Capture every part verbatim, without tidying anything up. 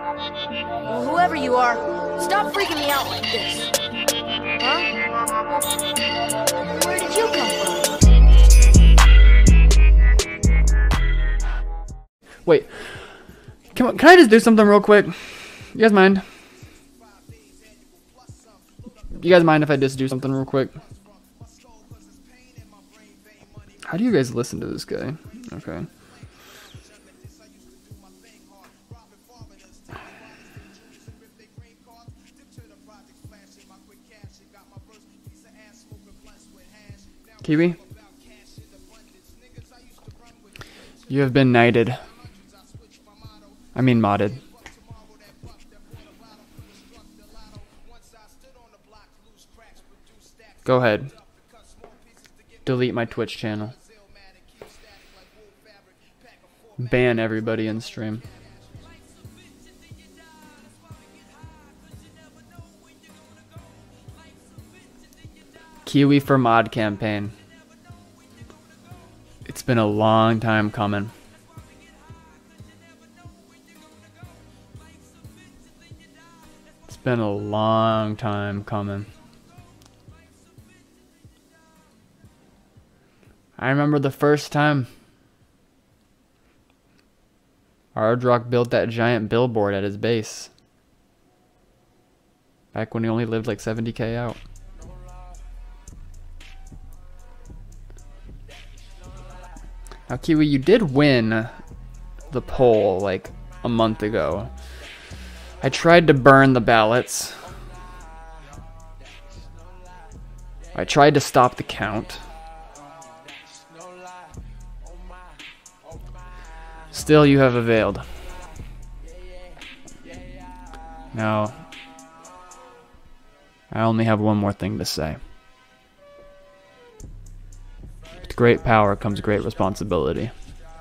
Well, whoever you are, stop freaking me out like this. Huh? Where did you come from? Wait. Can, I- can I just do something real quick? You guys mind? You guys mind if I just do something real quick? How do you guys listen to this guy? Okay. Kiwi? You have been knighted. I mean modded. Go ahead. Delete my Twitch channel. Ban everybody in stream. Kiwi for mod campaign. It's been a long time coming. It's been a long time coming. I remember the first time Ardrock built that giant billboard at his base. Back when he only lived like seventy K out. Now, Kiwi, you did win the poll like a month ago. I tried to burn the ballots. I tried to stop the count. Still, you have availed. Now, I only have one more thing to say. With great power comes great responsibility.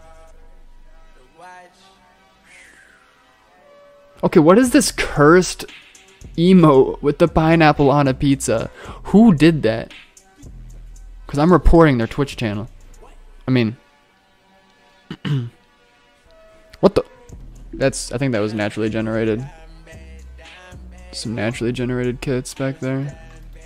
Okay, what is this cursed emote with the pineapple on a pizza? Who did that? Because I'm reporting their Twitch channel. I mean... What the? That's, I think that was naturally generated. Some naturally generated kits back there.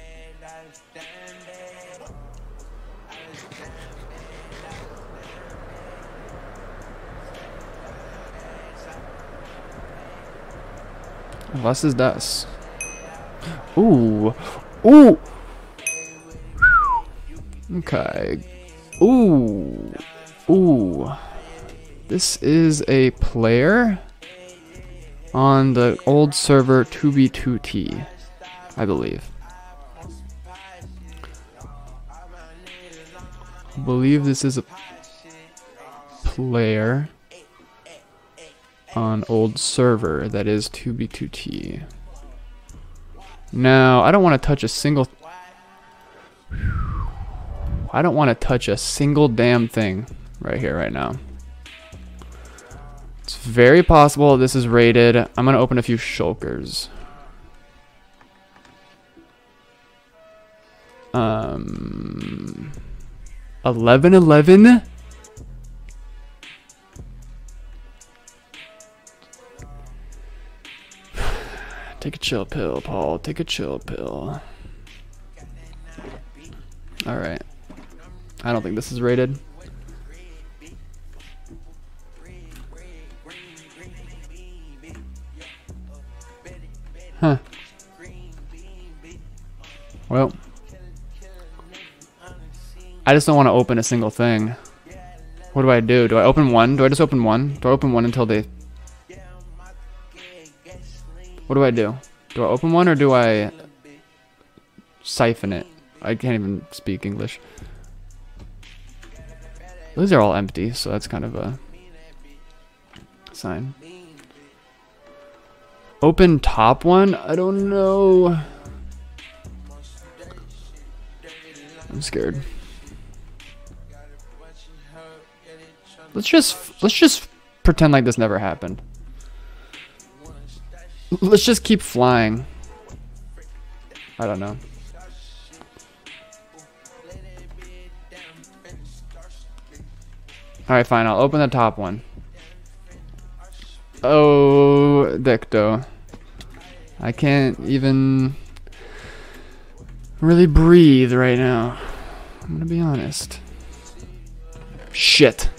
Was ist das? Ooh. Ooh. Okay. Ooh. Ooh. This is a player on the old server two B two T, I believe. I believe this is a player on old server that is two B two T. Now, I don't want to touch a single... I don't want to touch a single damn thing right here, right now. It's very possible this is rated. I'm going to open a few shulkers. Um, eleven eleven? Take a chill pill, Paul. Take a chill pill. Alright. I don't think this is rated. Huh. Well. I just don't want to open a single thing. What do I do? Do I open one? Do I just open one? Do I open one until they... What do I do? Do I open one or do I siphon it? I can't even speak English. Those are all empty, so that's kind of a sign. Open top one? I don't know. I'm scared. Let's just let's just pretend like this never happened. Let's just keep flying. I don't know. Alright, fine. I'll open the top one. Oh, Dicto. I can't even really breathe right now. I'm gonna be honest. Shit.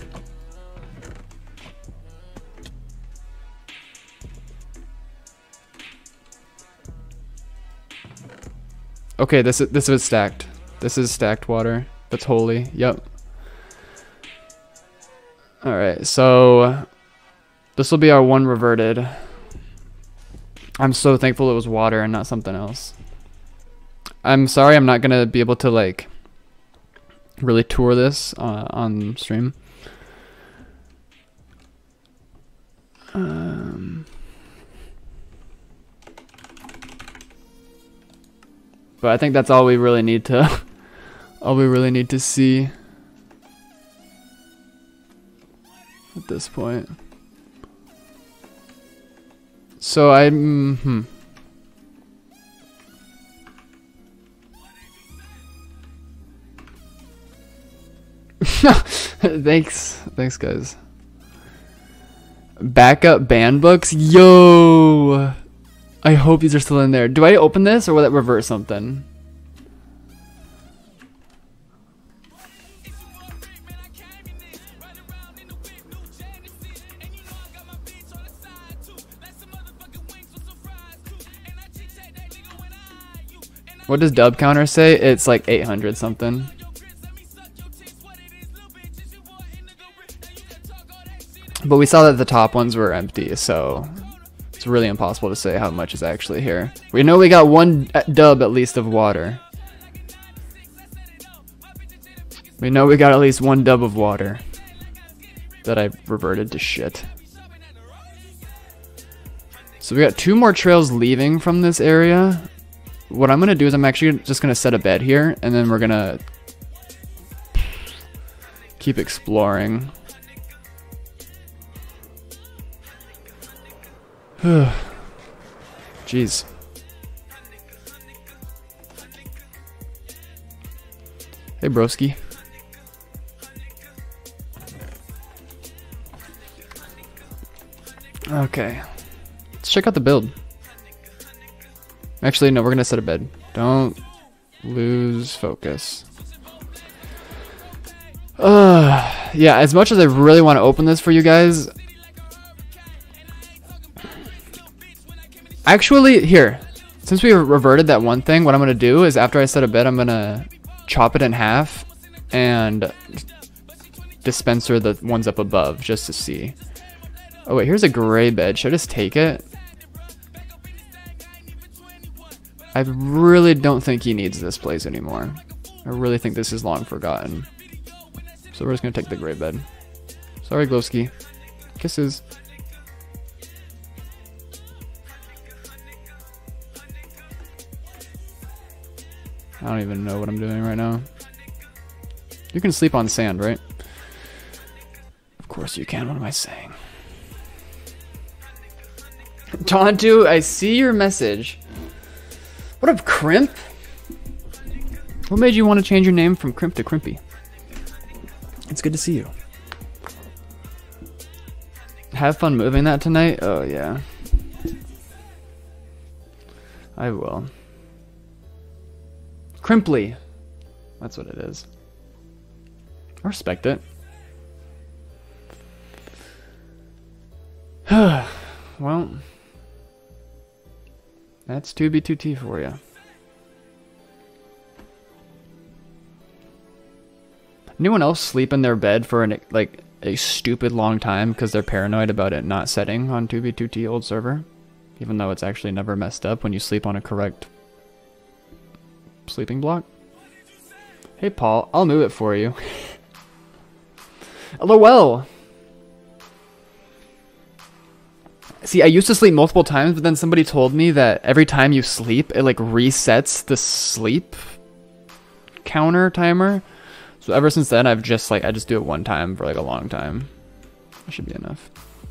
Okay, this is this is stacked. This is stacked water. That's holy. Yep. All right, so this will be our one reverted. I'm so thankful it was water and not something else. I'm sorry I'm not gonna be able to like really tour this uh, on stream. Um, but I think that's all we really need to all we really need to see at this point. So I'm hmm. Thanks. Thanks, guys. Backup banned books? Yo! I hope these are still in there. Do I open this or will it reverse something? What does dub counter say? It's like eight hundred something. But we saw that the top ones were empty, so it's really impossible to say how much is actually here. We know we got one dub at least of water. We know we got at least one dub of water that I reverted to shit. So we got two more trails leaving from this area. What I'm gonna do is I'm actually just gonna set a bed here, and then we're gonna keep exploring. Jeez. Hey, broski. Okay. Let's check out the build. Actually, no, we're gonna set a bed. Don't lose focus. Uh, yeah, as much as I really want to open this for you guys, actually, here, since we reverted that one thing, what I'm gonna do is after I set a bed, I'm gonna chop it in half and dispenser the ones up above just to see. Oh wait, here's a gray bed. Should I just take it? I really don't think he needs this place anymore. I really think this is long forgotten. So we're just gonna take the gray bed. Sorry, Glowski. Kisses. I don't even know what I'm doing right now. You can sleep on sand, right? Of course you can. What am I saying? Tontu, I see your message. What up, Crimp? What made you want to change your name from Crimp to Crimpy? It's good to see you. Have fun moving that tonight? Oh, yeah. I will. Crimply. That's what it is. I respect it. Well, that's two B two T for you. Anyone else sleep in their bed for an, like a stupid long time because they're paranoid about it not setting on two B two T old server, even though it's actually never messed up when you sleep on a correct sleeping block? Hey Paul, I'll move it for you. LOL. See, I used to sleep multiple times, but then somebody told me that every time you sleep, it like resets the sleep counter timer. So ever since then, I've just like, I just do it one time for like a long time. That should be enough.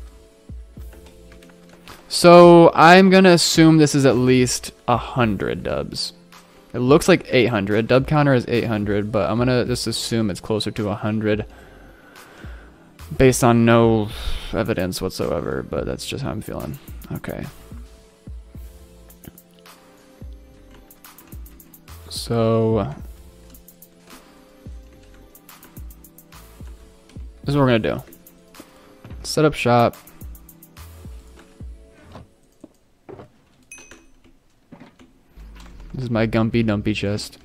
So I'm gonna assume this is at least a hundred dubs. It looks like eight hundred. Dub counter is eight hundred, but I'm gonna just assume it's closer to a hundred. based on no evidence whatsoever, but that's just how I'm feeling. Okay. So this is what we're gonna do. Set up shop. This is my gumpy dumpy chest.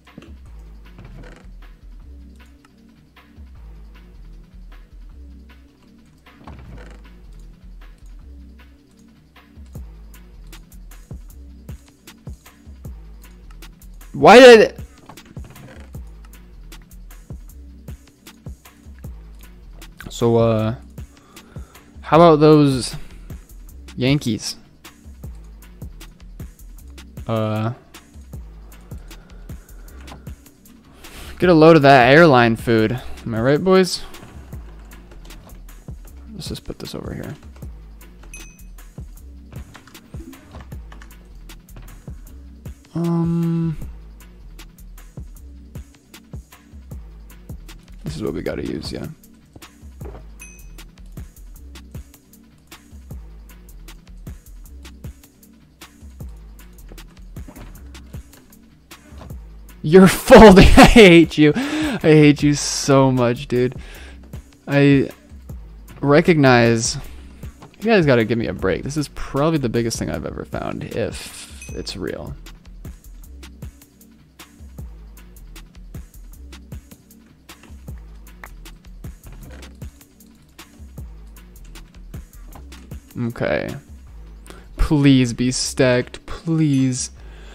Why did it? So, uh, how about those Yankees? Uh, get a load of that airline food. Am I right, boys? Let's just put this over here. Um, this is what we gotta use, yeah. You're folding. I hate you. I hate you so much, dude. I recognize you guys gotta give me a break. This is probably the biggest thing I've ever found, if it's real. Okay. Please be stacked, please.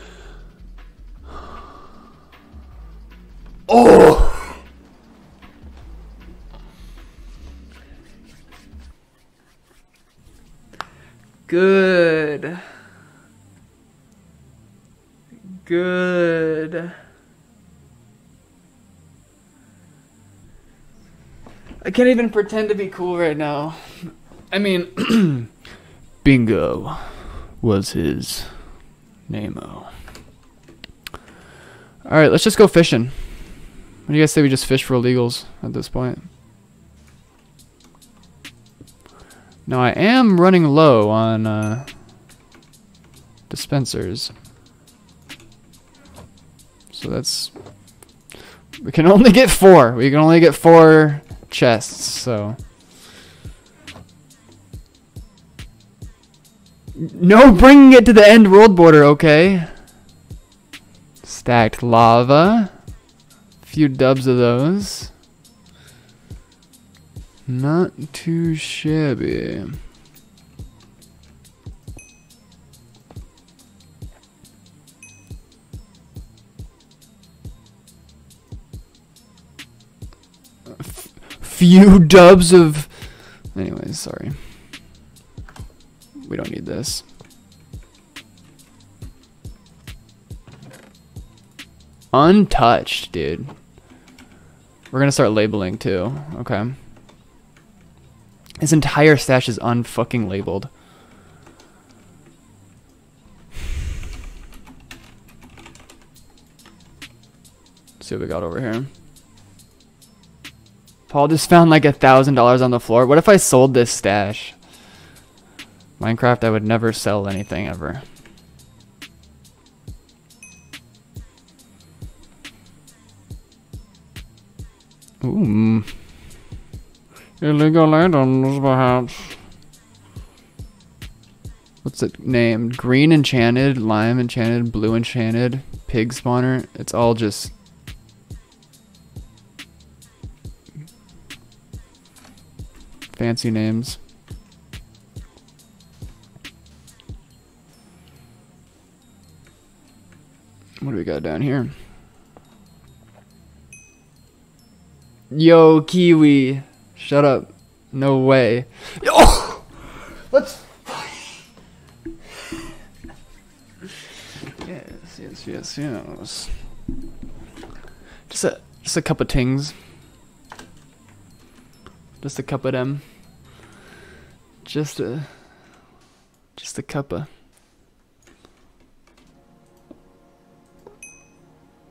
Oh! Good. Good. I can't even pretend to be cool right now. I mean, Bingo was his name-o. Alright, let's just go fishing. What do you guys say we just fish for illegals at this point? Now I am running low on uh, dispensers. So that's... we can only get four. We can only get four chests, so... no bringing it to the end world border, okay? Stacked lava. Few dubs of those. Not too shabby. F few dubs of... anyways, sorry. We don't need this. Untouched, dude. We're gonna start labeling too. Okay. His entire stash is unfucking labeled. Let's see what we got over here. Paul just found like a thousand dollars on the floor. What if I sold this stash? Minecraft, I would never sell anything ever. Ooh. Illegal landowners, perhaps. What's it named? Green enchanted, lime enchanted, blue enchanted, pig spawner. It's all just... fancy names. What do we got down here? Yo, Kiwi. Shut up. No way. Oh! Let's... yes, yes, yes, yes. Just a, just a cup of tings. Just a cup of them. Just a... just a cup of...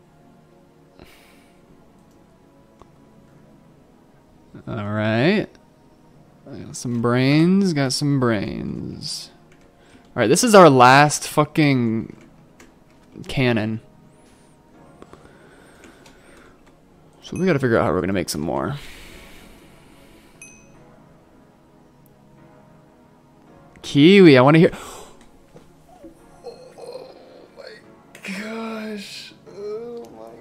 Alright. some brains, got some brains. Alright, this is our last fucking cannon. So we gotta figure out how we're gonna make some more. Kiwi, I wanna hear. Oh my gosh. Oh my.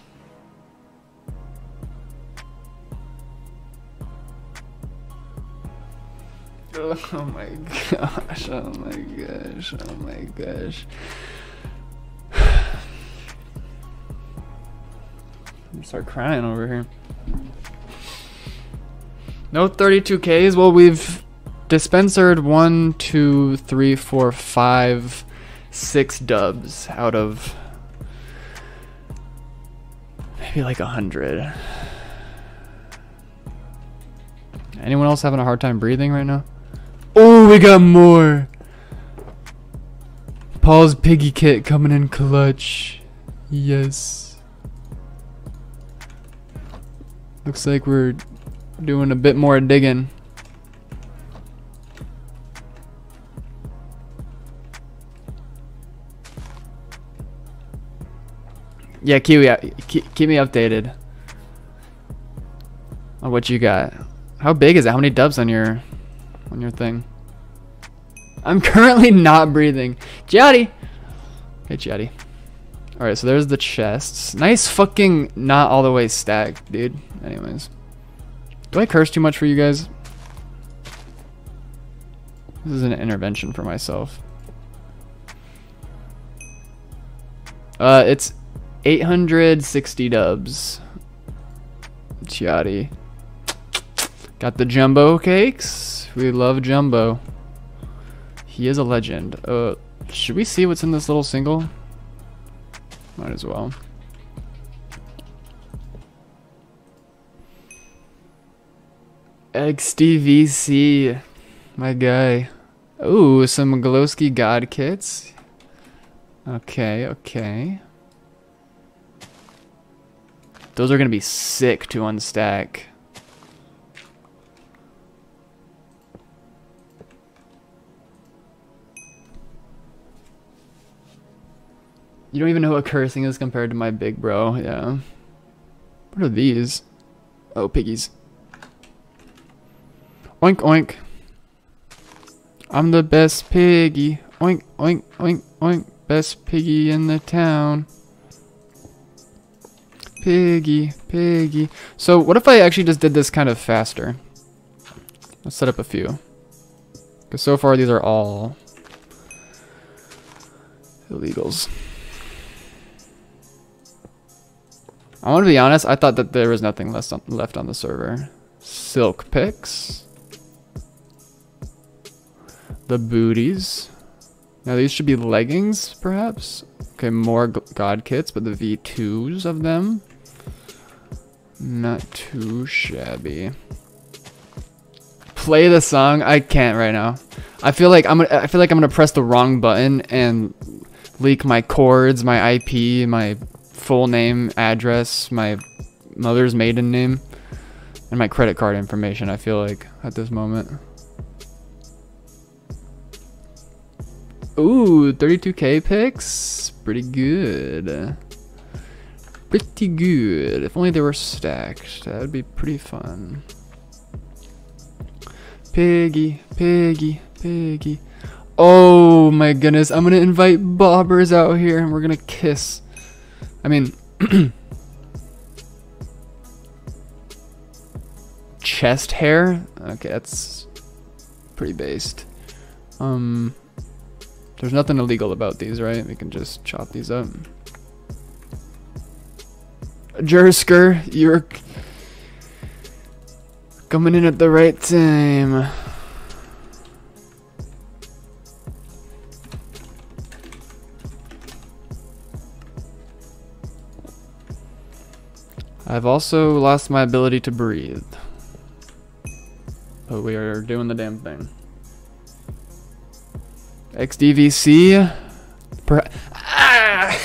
Oh my gosh. Oh my gosh. Oh my gosh. I'm start crying over here. No thirty-two Ks. Well, we've dispensered one, two, three, four, five, six dubs out of maybe like a hundred. Anyone else having a hard time breathing right now? Oh, we got more. Paul's piggy kit coming in clutch. Yes. Looks like we're doing a bit more digging. Yeah, Kiwi, keep, keep me updated on what you got. How big is it? How many dubs on your on your thing? I'm currently not breathing. Jaddy. Hey, Jaddy. Alright, so there's the chests. Nice fucking not all the way stacked, dude. Anyways. Do I curse too much for you guys? This is an intervention for myself. Uh, it's eight hundred sixty dubs. Jaddy. Got the jumbo cakes. We love jumbo. He is a legend. Uh, should we see what's in this little single? Might as well. X D V C, my guy. Ooh, some Glowski God kits. Okay, okay. Those are gonna be sick to unstack. You don't even know what cursing is compared to my big bro, yeah. What are these? Oh, piggies. Oink, oink. I'm the best piggy. Oink, oink, oink, oink. Best piggy in the town. Piggy, piggy. So what if I actually just did this kind of faster? Let's set up a few. Because so far these are all illegals. I want to be honest, I thought that there was nothing left on, left on the server. Silk picks. The booties. Now these should be leggings, perhaps? Okay, more god kits, but the V twos of them. Not too shabby. Play the song? I can't right now. I feel like I'm gonna, I feel like I'm gonna press the wrong button and leak my chords, my I P, my full name, address, my mother's maiden name, and my credit card information, I feel like, at this moment. Ooh, thirty-two K picks? Pretty good. Pretty good. If only they were stacked, that would be pretty fun. Piggy, piggy, piggy. Oh my goodness, I'm gonna invite bobbers out here and we're gonna kiss. I mean, chest hair? Okay, that's pretty based. Um, there's nothing illegal about these, right? We can just chop these up. Jersker, you're coming in at the right time. I've also lost my ability to breathe. But we are doing the damn thing. X D V C. Per ah!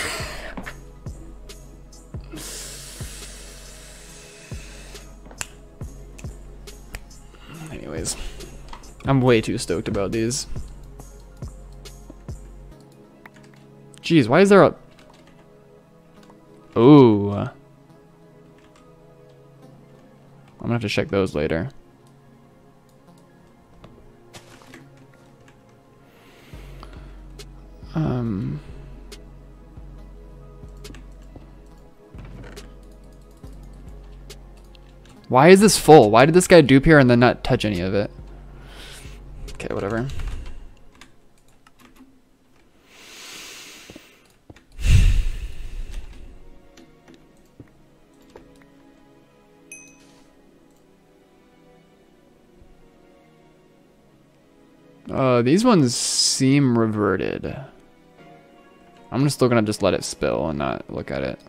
Anyways. I'm way too stoked about these. Jeez, why is there a... Ooh. I'm gonna have to check those later. Um... Why is this full? Why did this guy dupe here and then not touch any of it? Okay, whatever. Uh, these ones seem reverted. I'm still gonna just let it spill and not look at it.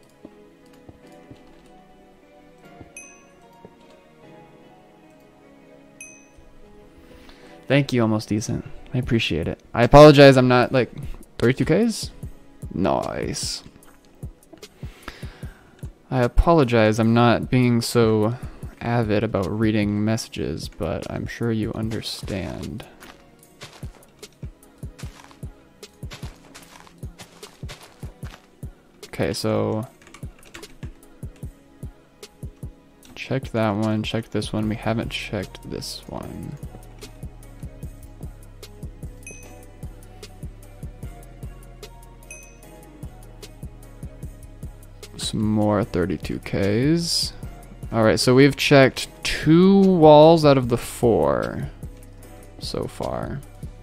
Thank you, Almost Decent. I appreciate it. I apologize, I'm not like thirty-two Ks? Nice. I apologize, I'm not being so avid about reading messages, but I'm sure you understand. Okay, so checked that one, checked this one. We haven't checked this one. Some more thirty-two Ks. Alright, so we've checked two walls out of the four so far.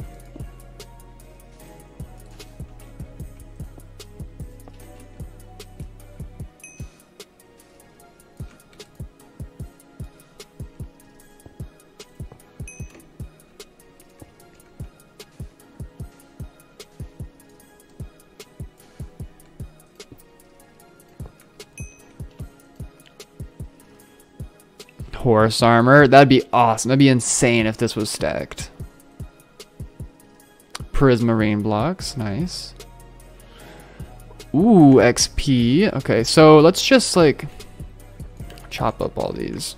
Horse armor. That'd be awesome. That'd be insane if this was stacked. Prismarine blocks. Nice. Ooh, X P. Okay, so let's just like chop up all these.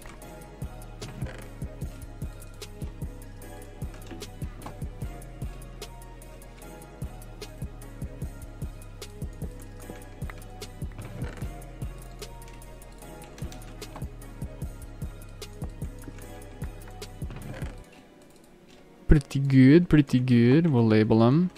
Pretty good, pretty good. We'll label them.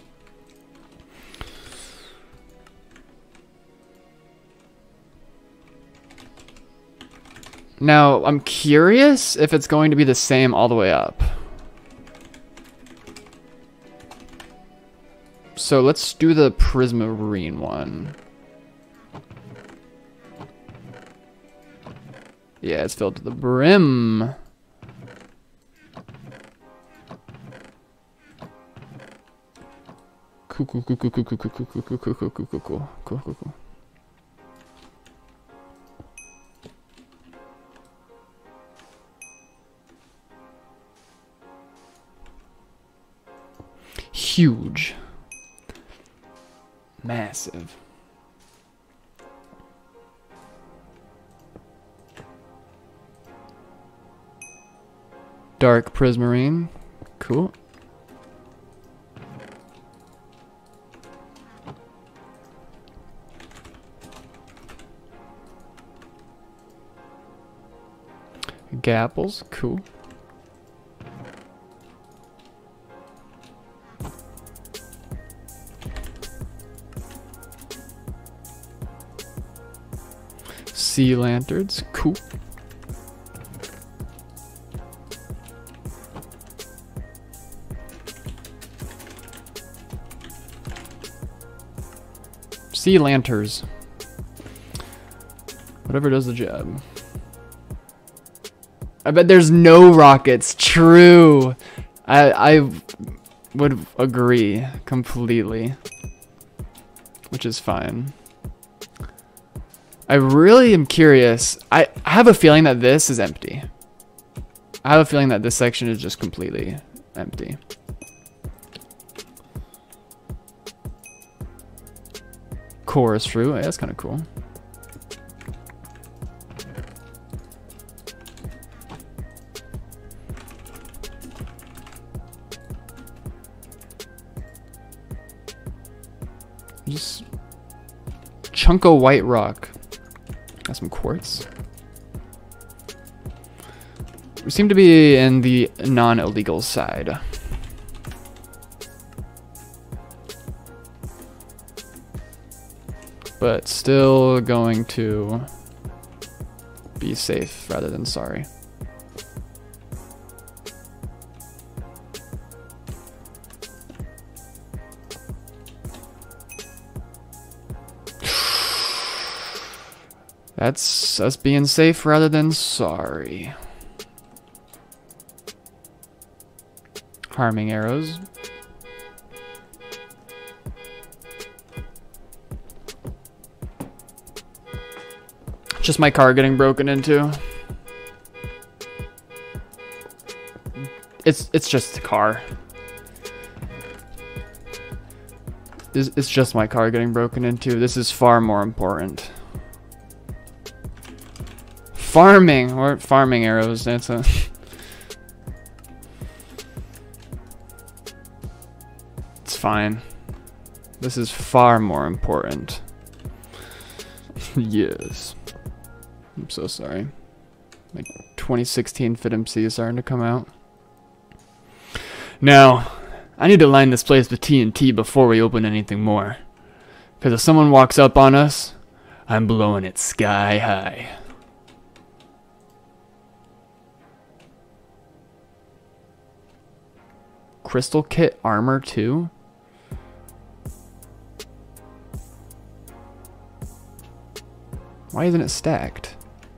Now, I'm curious if it's going to be the same all the way up. So let's do the Prismarine one. Yeah, it's filled to the brim. Cool, cool, cool, cool, cool, cool, cool, cool, cool, cool, cool, cool, cool, cool, cool, cool, cool. Huge. Massive. Dark Prismarine. Cool. Gapples, cool. Sea lanterns, cool. Sea lanterns. Whatever does the job. I bet there's no rockets. True. I I would agree completely. Which is fine. I really am curious. I, I have a feeling that this is empty. I have a feeling that this section is just completely empty. Chorus fruit. Yeah, that's kind of cool. Just chunk of white rock. Got some quartz. We seem to be in the non-illegal side. But still going to be safe rather than sorry. That's us being safe rather than sorry. Harming arrows. Just my car getting broken into. It's it's just a car. It's, it's just my car getting broken into. This is far more important. Farming or farming arrows. That's a. It's fine. This is far more important. Yes. I'm so sorry. My twenty sixteen Fit M C is starting to come out. Now, I need to line this place with T N T before we open anything more. Because if someone walks up on us, I'm blowing it sky high. Crystal kit armor too? Why isn't it stacked?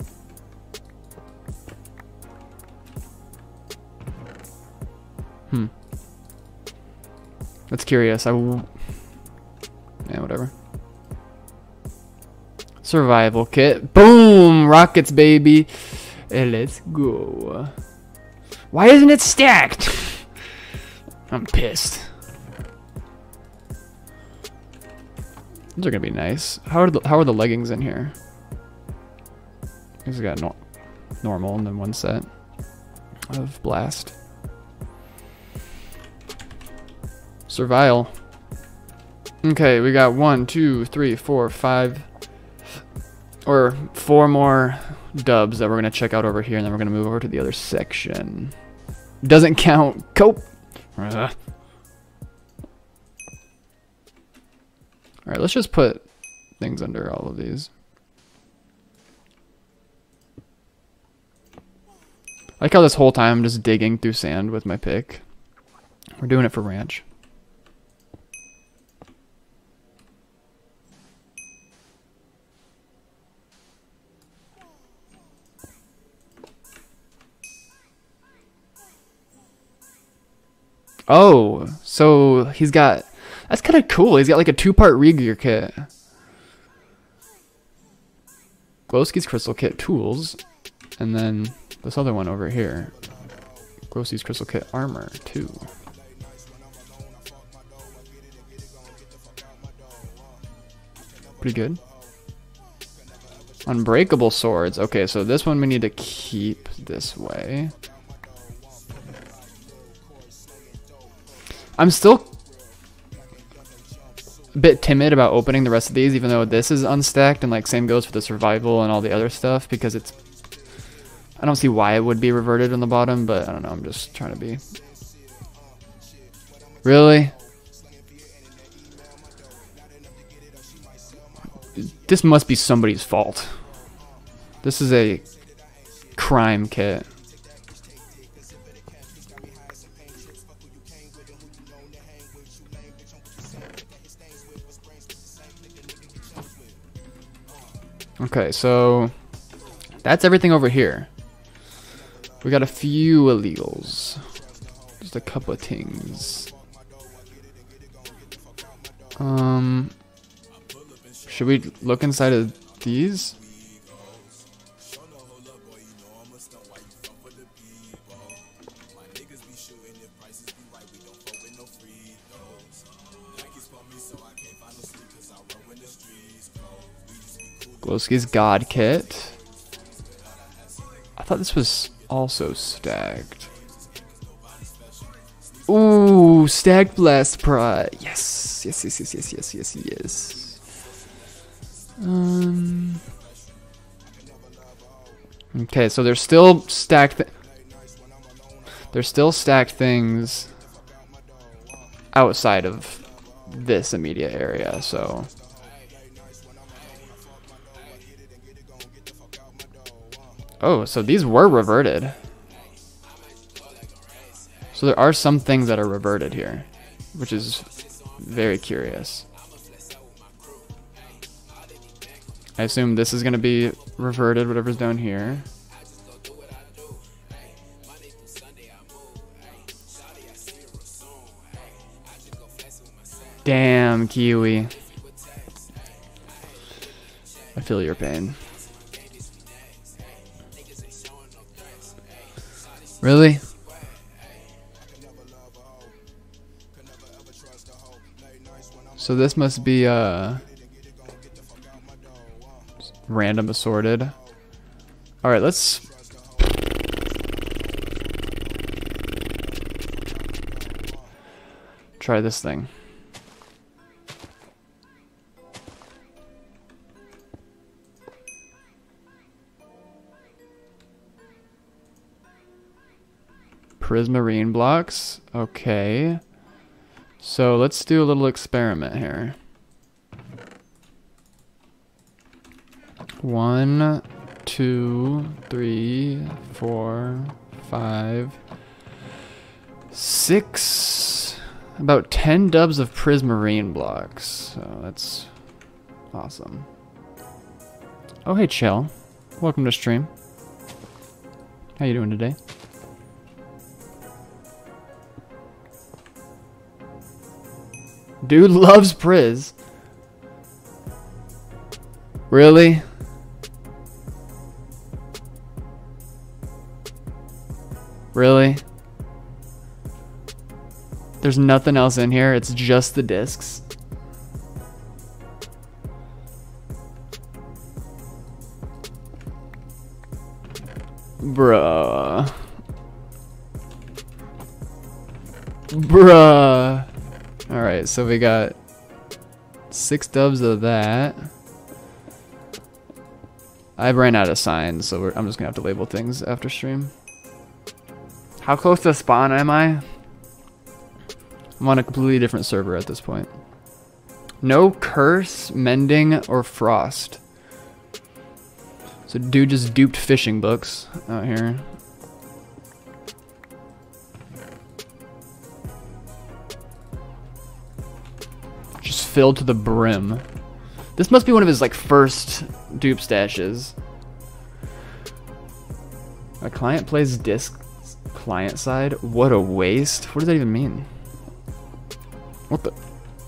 Hmm. That's curious. I w yeah, whatever. Survival kit. Boom! Rockets, baby. Hey, let's go. Why isn't it stacked? I'm pissed. These are gonna be nice. How are the how are the leggings in here? These got no normal and then one set of blast. Survival. Okay, we got one, two, three, four, five, or four more dubs that we're gonna check out over here, and then we're gonna move over to the other section. Doesn't count. Cope. Uh. All right, let's just put things under all of these. I like how this whole time I'm just digging through sand with my pick. We're doing it for ranch. Oh, so he's got, that's kind of cool. He's got like a two-part re-gear kit. Glowski's crystal kit tools, and then this other one over here. Glowski's crystal kit armor too. Pretty good. Unbreakable swords. Okay, so this one we need to keep this way. I'm still a bit timid about opening the rest of these, even though this is unstacked, and like same goes for the survival and all the other stuff, because it's, I don't see why it would be reverted on the bottom, but I don't know, I'm just trying to be. Really? This must be somebody's fault. This is a crime kit. Okay, so that's everything over here. We got a few illegals. Just a couple of things. Um, should we look inside of these? Glowski's God Kit. I thought this was also stacked. Ooh, Ooh, stacked blast prod. Yes, yes, yes, yes, yes, yes, yes, yes. Um. Okay, so there's still stacked. Th there's still stacked things outside of this immediate area. So. Oh, so these were reverted. So there are some things that are reverted here, which is very curious. I assume this is going to be reverted, whatever's down here. Damn, Kiwi. I feel your pain. Really? So this must be uh random assorted. All right, let's try this thing. Prismarine blocks. Okay. So let's do a little experiment here. One, two, three, four, five, six, about ten dubs of Prismarine blocks. So that's awesome. Oh, hey, Chill. Welcome to stream. How you doing today? Dude loves Priz. Really? Really? There's nothing else in here. It's just the discs. Bruh. Bruh. Alright, so we got six dubs of that. I've ran out of signs, so we're, I'm just gonna have to label things after stream. How close to spawn am I? I'm on a completely different server at this point. No curse, mending, or frost. So dude just duped fishing books out here. Just filled to the brim. This must be one of his like first dupe stashes. A client plays disc client side? What a waste. What does that even mean? What the?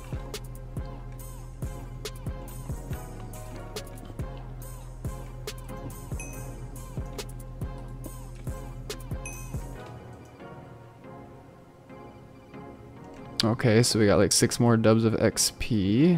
Okay, so we got like six more dubs of X P.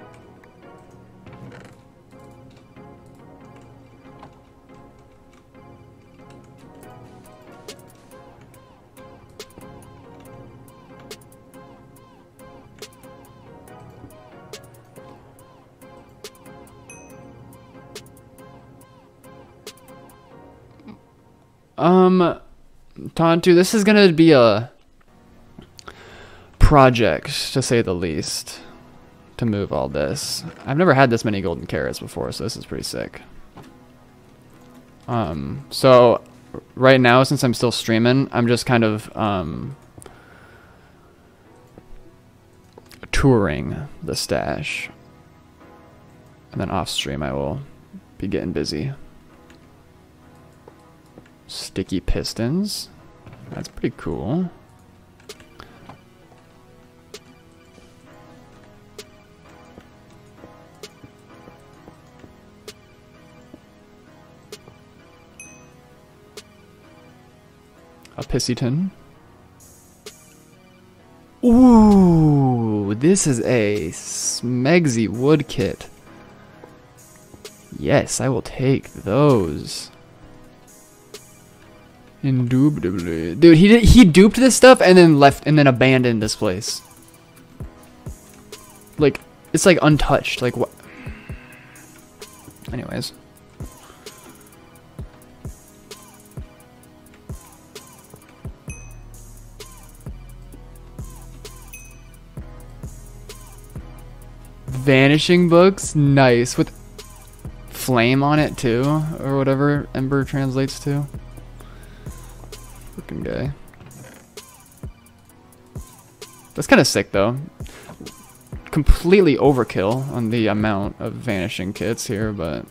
Um, Tontu, this is gonna be a project, to say the least, to move all this. I've never had this many golden carrots before, so this is pretty sick. Um, so right now, since I'm still streaming, I'm just kind of um, touring the stash, and then off stream I will be getting busy. Sticky pistons, that's pretty cool. A Pissyton. Ooh, this is a Smegsy wood kit. Yes, I will take those. Indubitably. Dude, he did, he duped this stuff and then left and then abandoned this place. Like, it's like untouched. Like, what? Anyways. Vanishing books? Nice. With flame on it too, or whatever Ember translates to. Freaking guy. That's kind of sick though. Completely overkill on the amount of vanishing kits here, but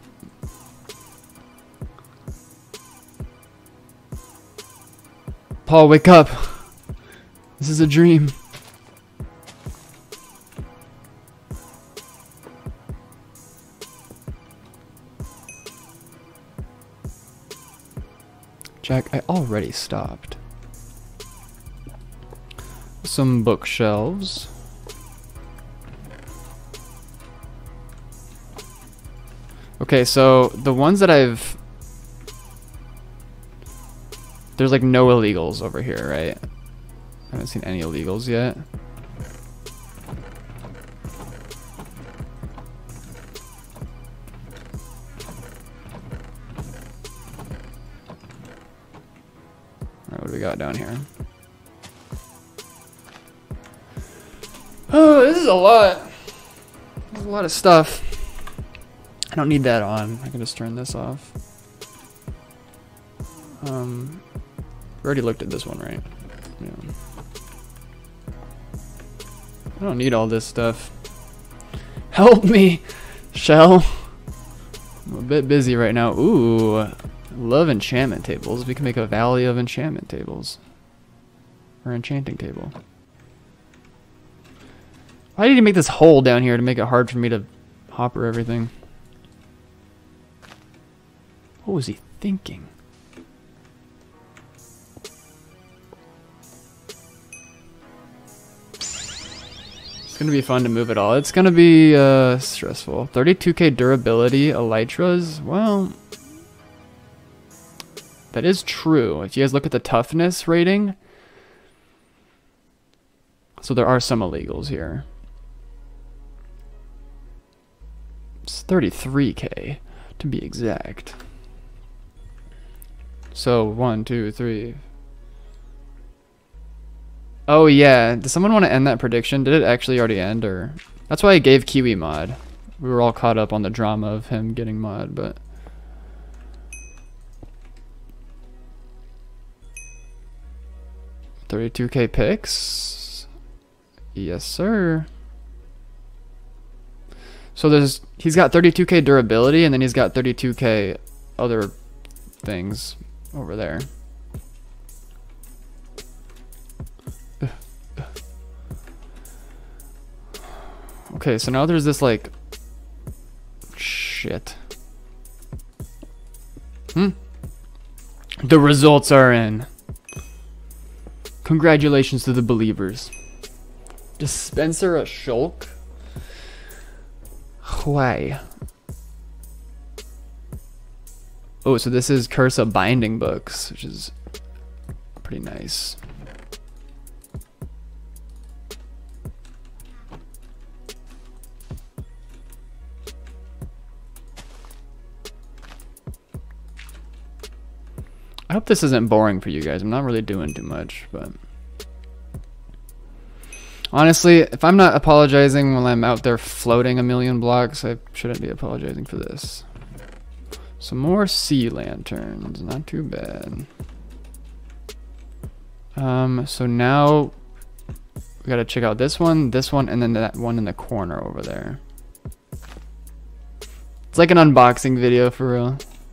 Paul, wake up. This is a dream. Jack, I already stopped. Some bookshelves. Okay, so the ones that I've... There's like no illegals over here, right? I haven't seen any illegals yet. Alright, what do we got down here? Oh, this is a lot. There's a lot of stuff. I don't need that on. I can just turn this off. Um, we already looked at this one, right? Yeah. I don't need all this stuff. Help me, Shell. I'm a bit busy right now. Ooh, love enchantment tables. We can make a valley of enchantment tables. Or enchanting table. Why did he make this hole down here to make it hard for me to hopper everything? What was he thinking? It's gonna be fun to move it all. It's gonna be uh, stressful. thirty-two K durability, elytras. Well, that is true. If you guys look at the toughness rating, so there are some illegals here. It's thirty-three K to be exact. So, one, two, three. Oh, yeah. Does someone want to end that prediction? Did it actually already end? Or that's why I gave Kiwi mod. We were all caught up on the drama of him getting mod, but... thirty-two K picks? Yes, sir. So there's... He's got thirty-two K durability, and then he's got thirty-two K other things over there. Okay, so now there's this like shit. Hmm. The results are in. Congratulations to the believers. Dispenser a shulk? Why? Oh, so this is Curse of Binding Books, which is pretty nice. I hope this isn't boring for you guys. I'm not really doing too much, but... honestly, if I'm not apologizing while I'm out there floating a million blocks, I shouldn't be apologizing for this. Some more sea lanterns, not too bad. Um, so now we gotta check out this one, this one, and then that one in the corner over there. It's like an unboxing video for real.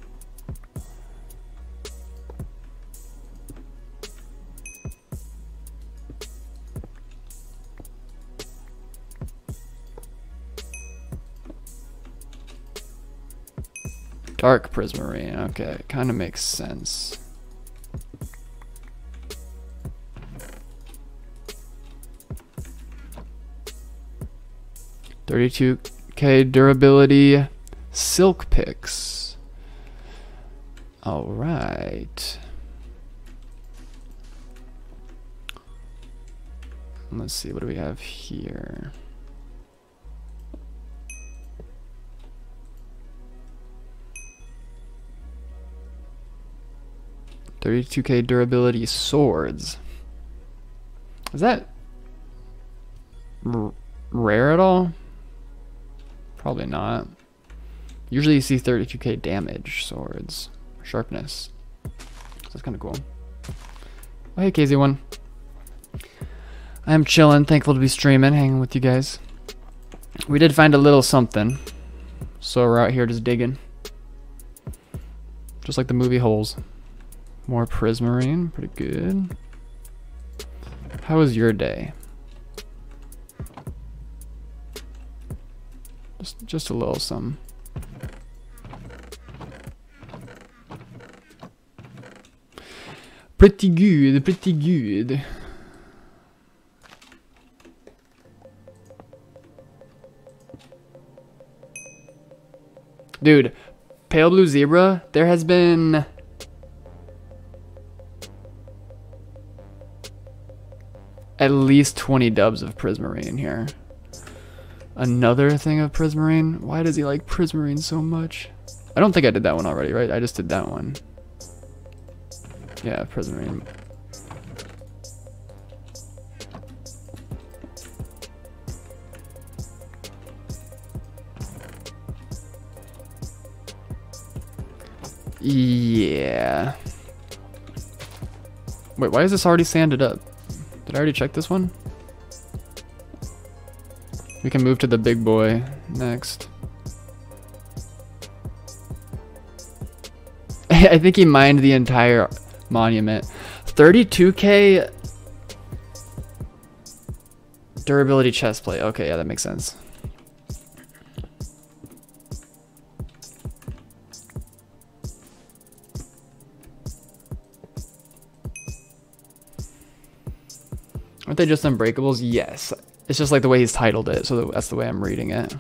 Dark Prismarine, okay, kind of makes sense. thirty-two K durability, silk picks. All right. Let's see, what do we have here? thirty-two K durability swords. Is that r rare at all? Probably not. Usually you see thirty-two K damage swords. Sharpness. So that's kind of cool. Oh, hey, K Z one. I'm chilling, thankful to be streaming, hanging with you guys. We did find a little something, so we're out here just digging. Just like the movie Holes. More prismarine, pretty good. How was your day? Just, just a little some. Pretty good, pretty good. Dude, Pale Blue Zebra, there has been at least twenty dubs of Prismarine here. Another thing of Prismarine? Why does he like Prismarine so much? I don't think I did that one already, right? I just did that one. Yeah, Prismarine. Yeah. Wait, why is this already sanded up? Did I already check this one? We can move to the big boy next. I think he mined the entire monument. thirty-two K durability chest plate. Okay, yeah, that makes sense. Aren't they just unbreakables? Yes. It's just like the way he's titled it, so that's the way I'm reading it.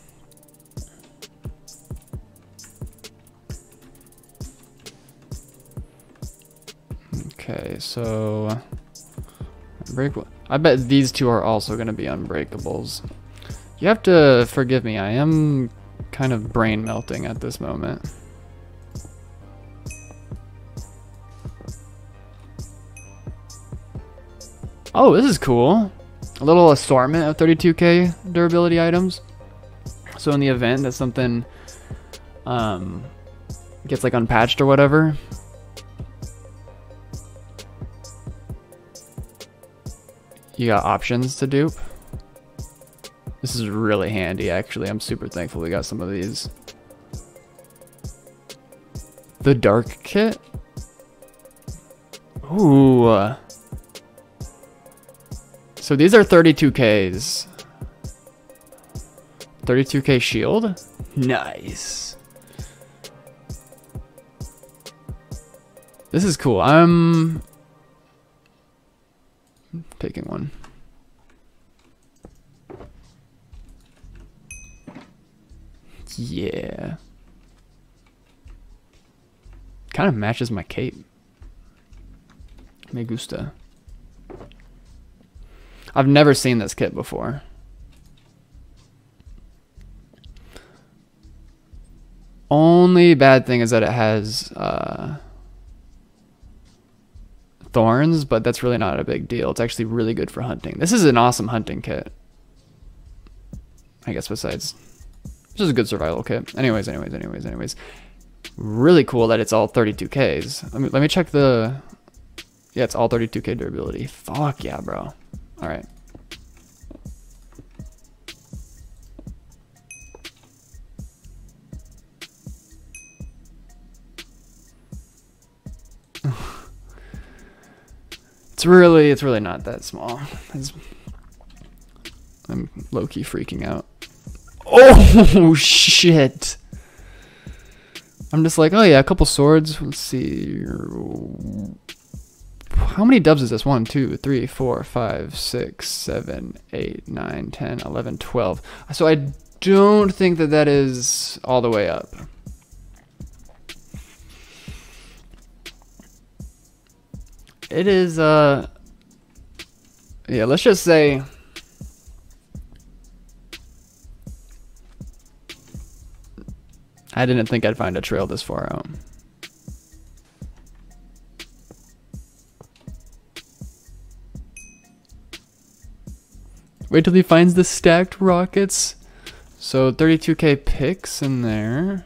Okay, so unbreakable. I bet these two are also going to be unbreakables. You have to forgive me. I am kind of brain melting at this moment. Oh, this is cool. A little assortment of thirty-two K durability items. So in the event that something um, gets like unpatched or whatever, you got options to dupe. This is really handy, actually. I'm super thankful we got some of these. The Dark Kit? Ooh. So these are thirty-two Ks. thirty-two K shield? Nice. This is cool. I'm taking one. Yeah. Kind of matches my cape. Me gusta. I've never seen this kit before. Only bad thing is that it has uh, thorns, but that's really not a big deal. It's actually really good for hunting. This is an awesome hunting kit. I guess besides, this is a good survival kit. Anyways, anyways, anyways, anyways. Really cool that it's all thirty-two Ks. Let me, let me check the... Yeah, it's all thirty-two K durability. Fuck yeah, bro. All right. It's really, it's really not that small. It's, I'm low-key freaking out. Oh, shit. I'm just like, oh yeah, a couple swords. Let's see. How many dubs is this? one, two, three, four, five, six, seven, eight, nine, ten, eleven, twelve. So I don't think that that is all the way up. It is, uh... Yeah, let's just say I didn't think I'd find a trail this far out. Wait till he finds the stacked rockets. So thirty-two K picks in there.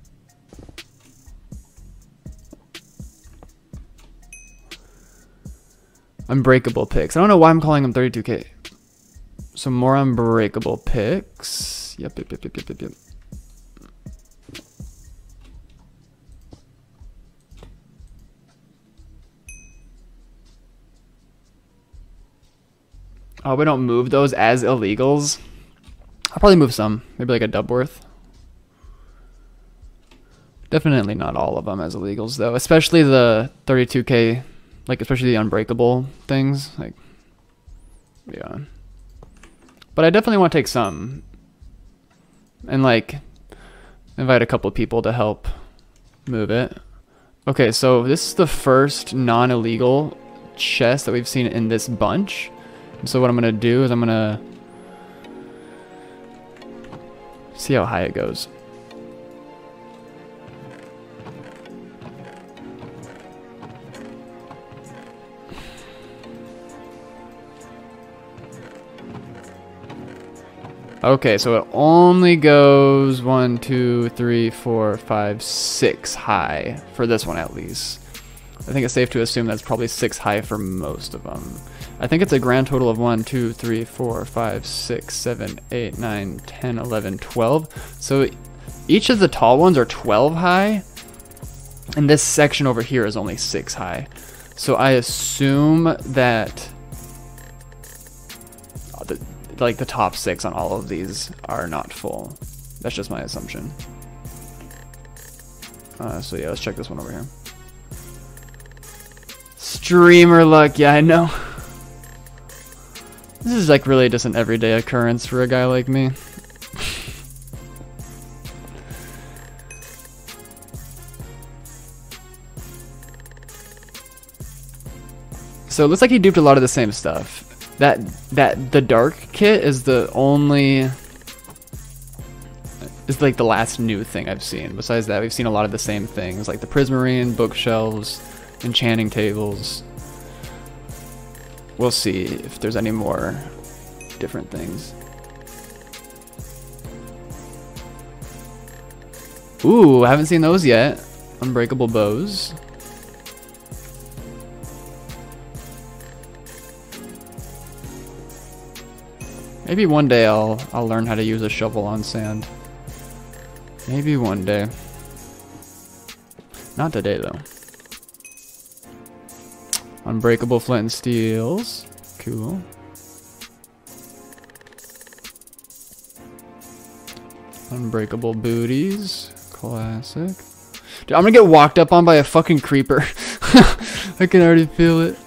Unbreakable picks. I don't know why I'm calling them thirty-two K. Some more unbreakable picks. Yep, yep, yep, yep, yep, yep, yep. Oh, we don't move those as illegals. I'll probably move some. Maybe like a dub worth. Definitely not all of them as illegals, though. Especially the thirty-two K, like especially the unbreakable things. Like, yeah. But I definitely want to take some. And like, invite a couple people to help move it. Okay, so this is the first non-illegal chest that we've seen in this bunch. So what I'm gonna do is I'm gonna see how high it goes. Okay, so it only goes one, two, three, four, five, six high for this one at least. I think it's safe to assume that's probably six high for most of them. I think it's a grand total of one, two, three, four, five, six, seven, eight, nine, ten, eleven, twelve. So each of the tall ones are twelve high, and this section over here is only six high. So I assume that the, like the top six on all of these are not full. That's just my assumption. Uh, so yeah, let's check this one over here. Streamer luck, yeah, I know. This is like really just an everyday occurrence for a guy like me. So it looks like he duped a lot of the same stuff. That that the dark kit is the only is like the last new thing I've seen. Besides that, we've seen a lot of the same things, like the prismarine, bookshelves, enchanting tables. We'll see if there's any more different things. Ooh, I haven't seen those yet. Unbreakable bows. Maybe one day I'll I'll learn how to use a shovel on sand. Maybe one day. Not today though. Unbreakable flint and steels. Cool. Unbreakable booties. Classic. Dude, I'm gonna get walked up on by a fucking creeper. I can already feel it.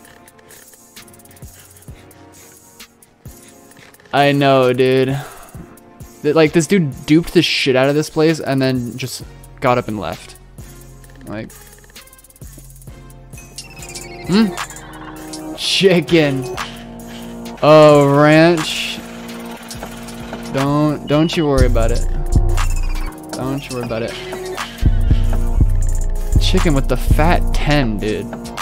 I know, dude. Like, this dude duped the shit out of this place and then just got up and left. Like... Hmm? Chicken. Oh, ranch. Don't, don't you worry about it. Don't you worry about it. Chicken with the fat ten, dude.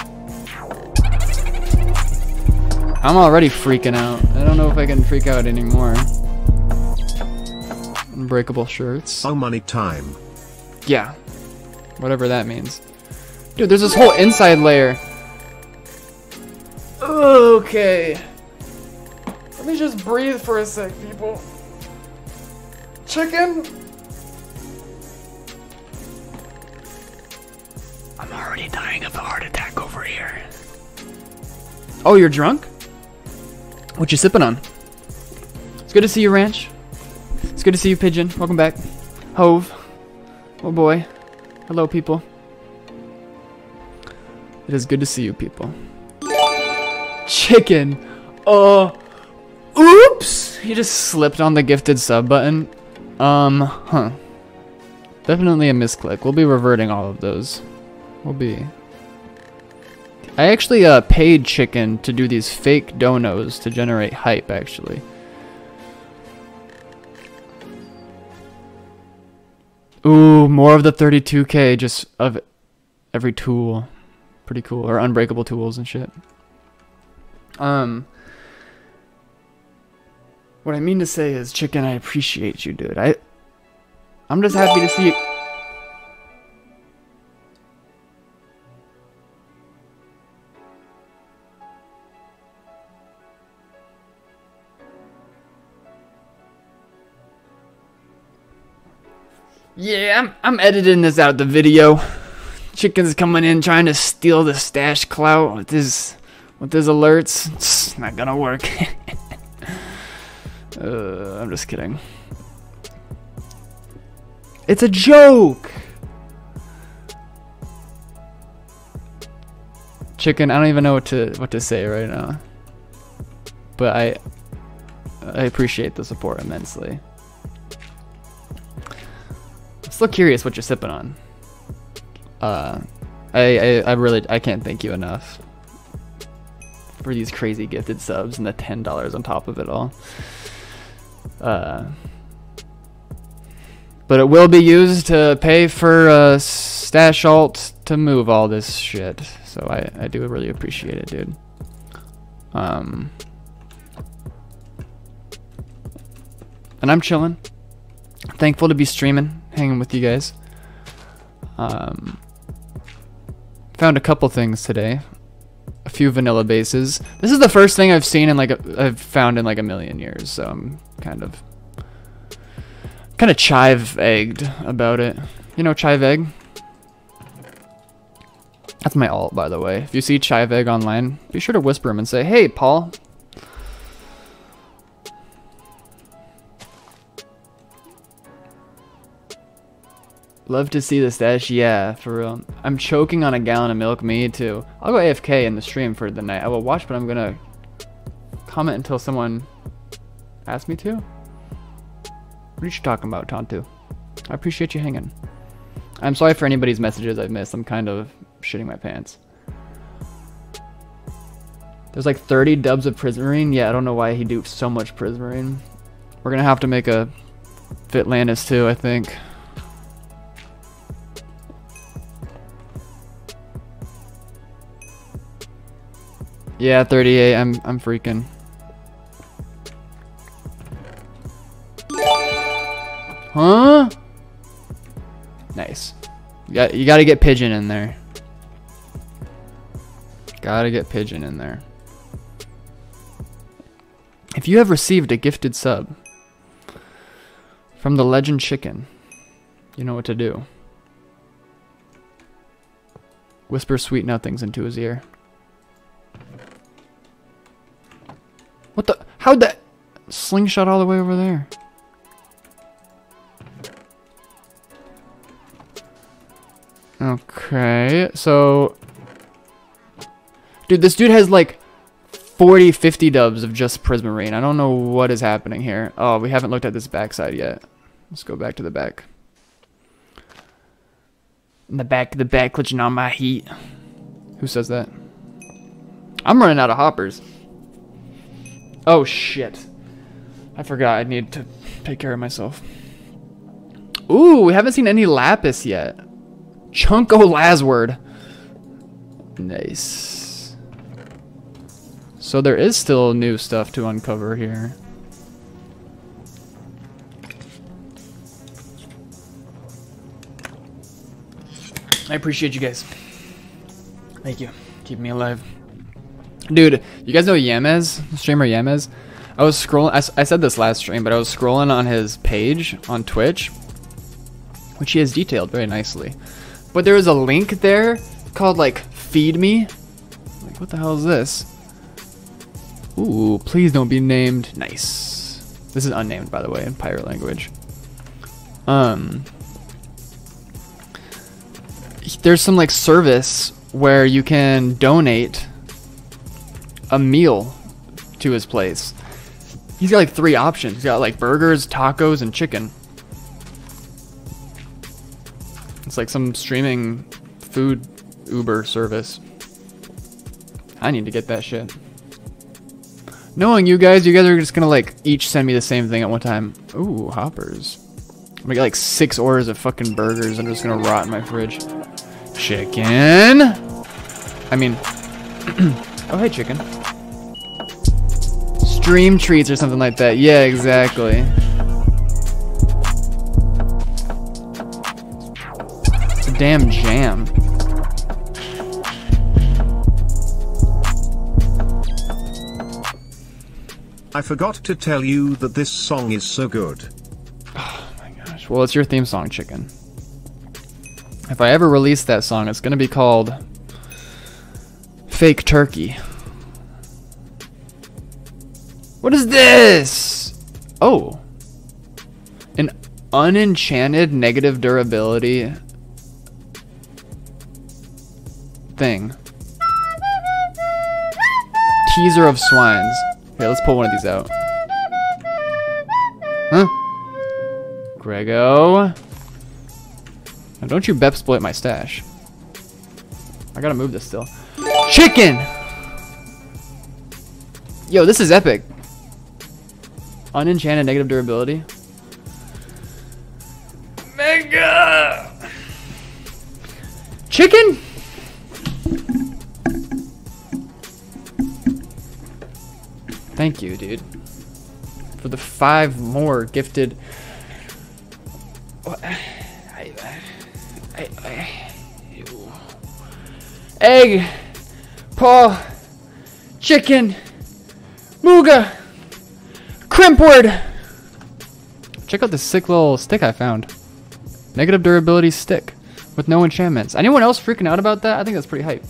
I'm already freaking out. I don't know if I can freak out anymore. Unbreakable shirts. Oh, money time. Yeah. Whatever that means. Dude, there's this whole inside layer. Okay. Let me just breathe for a sec, people. Chicken? I'm already dying of a heart attack over here. Oh, you're drunk? What you sipping on? It's good to see you, Ranch. It's good to see you, Pigeon. Welcome back. Hove. Oh boy. Hello, people. It is good to see you, people. Chicken. Uh. Oops. He just slipped on the gifted sub button. Um. Huh. Definitely a misclick. We'll be reverting all of those. We'll be I actually uh, paid Chicken to do these fake donos to generate hype, actually. Ooh, more of the thirty-two K just of every tool. Pretty cool. Or unbreakable tools and shit. Um, what I mean to say is, Chicken, I appreciate you, dude. I, I'm just happy to see you. Yeah, I'm, I'm editing this out of the video. Chicken's coming in trying to steal the stash clout with his, with his alerts. It's not gonna work. uh, I'm just kidding. It's a joke! Chicken, I don't even know what to what to say right now. But I I appreciate the support immensely. I'm still curious what you're sipping on. Uh, I, I, I really, I can't thank you enough for these crazy gifted subs and the ten dollars on top of it all. Uh, but it will be used to pay for uh, Stash Alt to move all this shit. So I, I do really appreciate it, dude. Um, and I'm chilling. Thankful to be streaming, hanging with you guys. Um, found a couple things today. A few vanilla bases. This is the first thing I've seen in like a, I've found in like a million years, so I'm kind of kind of chive egged about it. You know chive egg? That's my alt, by the way. If you see chive egg online, be sure to whisper him and say, "Hey, Paul." Love to see the stash. Yeah, for real. I'm choking on a gallon of milk. Me too. I'll go A F K in the stream for the night. I will watch, but I'm gonna comment until someone asks me to. What are you talking about, Tontu? I appreciate you hanging. I'm sorry for anybody's messages I've missed. I'm kind of shitting my pants. There's like thirty dubs of Prismarine. Yeah, I don't know why he duped so much Prismarine. We're gonna have to make a Fitlandis too, I think. Yeah, thirty-eight. I'm I'm freaking. Huh? Nice. You got you got to get Pigeon in there. Got to get Pigeon in there. If you have received a gifted sub from the Legend Chicken, you know what to do. Whisper sweet nothings into his ear. What the? How'd that slingshot all the way over there? Okay, so... Dude, this dude has like forty, fifty dubs of just Prismarine. I don't know what is happening here. Oh, we haven't looked at this backside yet. Let's go back to the back. In the back of the back, clutching on my heat. Who says that? I'm running out of hoppers. Oh shit. I forgot I need to take care of myself. Ooh, we haven't seen any Lapis yet. Chunko Lasword. Nice. So there is still new stuff to uncover here. I appreciate you guys. Thank you. Keep me alive. Dude, you guys know Yamez? Streamer Yamez? I was scrolling, I, I said this last stream, but I was scrolling on his page on Twitch, which he has detailed very nicely. But there was a link there called like Feed Me. Like, what the hell is this? Ooh, please don't be named. Nice. This is unnamed, by the way, in pirate language. Um, there's some like service where you can donate a meal to his place. He's got like three options. He's got like burgers, tacos, and chicken. It's like some streaming food Uber service. I need to get that shit. Knowing you guys, you guys are just gonna like each send me the same thing at one time. Ooh, hoppers. I'm gonna get like six orders of fucking burgers. I'm just gonna rot in my fridge. Chicken. I mean, oh hey chicken. Stream treats or something like that. Yeah, exactly. It's a damn jam. I forgot to tell you that this song is so good. Oh my gosh. Well, it's your theme song, chicken. If I ever release that song, it's gonna be called Fake Turkey. What is this? Oh. An unenchanted negative durability thing. Teaser of swines. Here, let's pull one of these out. Huh? Grego. Now don't you bepsploit my stash. I gotta move this still. Chicken! Yo, this is epic. Unenchanted negative durability. Mega! Chicken? Thank you, dude. For the five more gifted... What? I, I, I, I, ew. Egg! Paw! Chicken! Mooga! Crimpward! Check out this sick little stick I found. Negative durability stick. With no enchantments. Anyone else freaking out about that? I think that's pretty hype.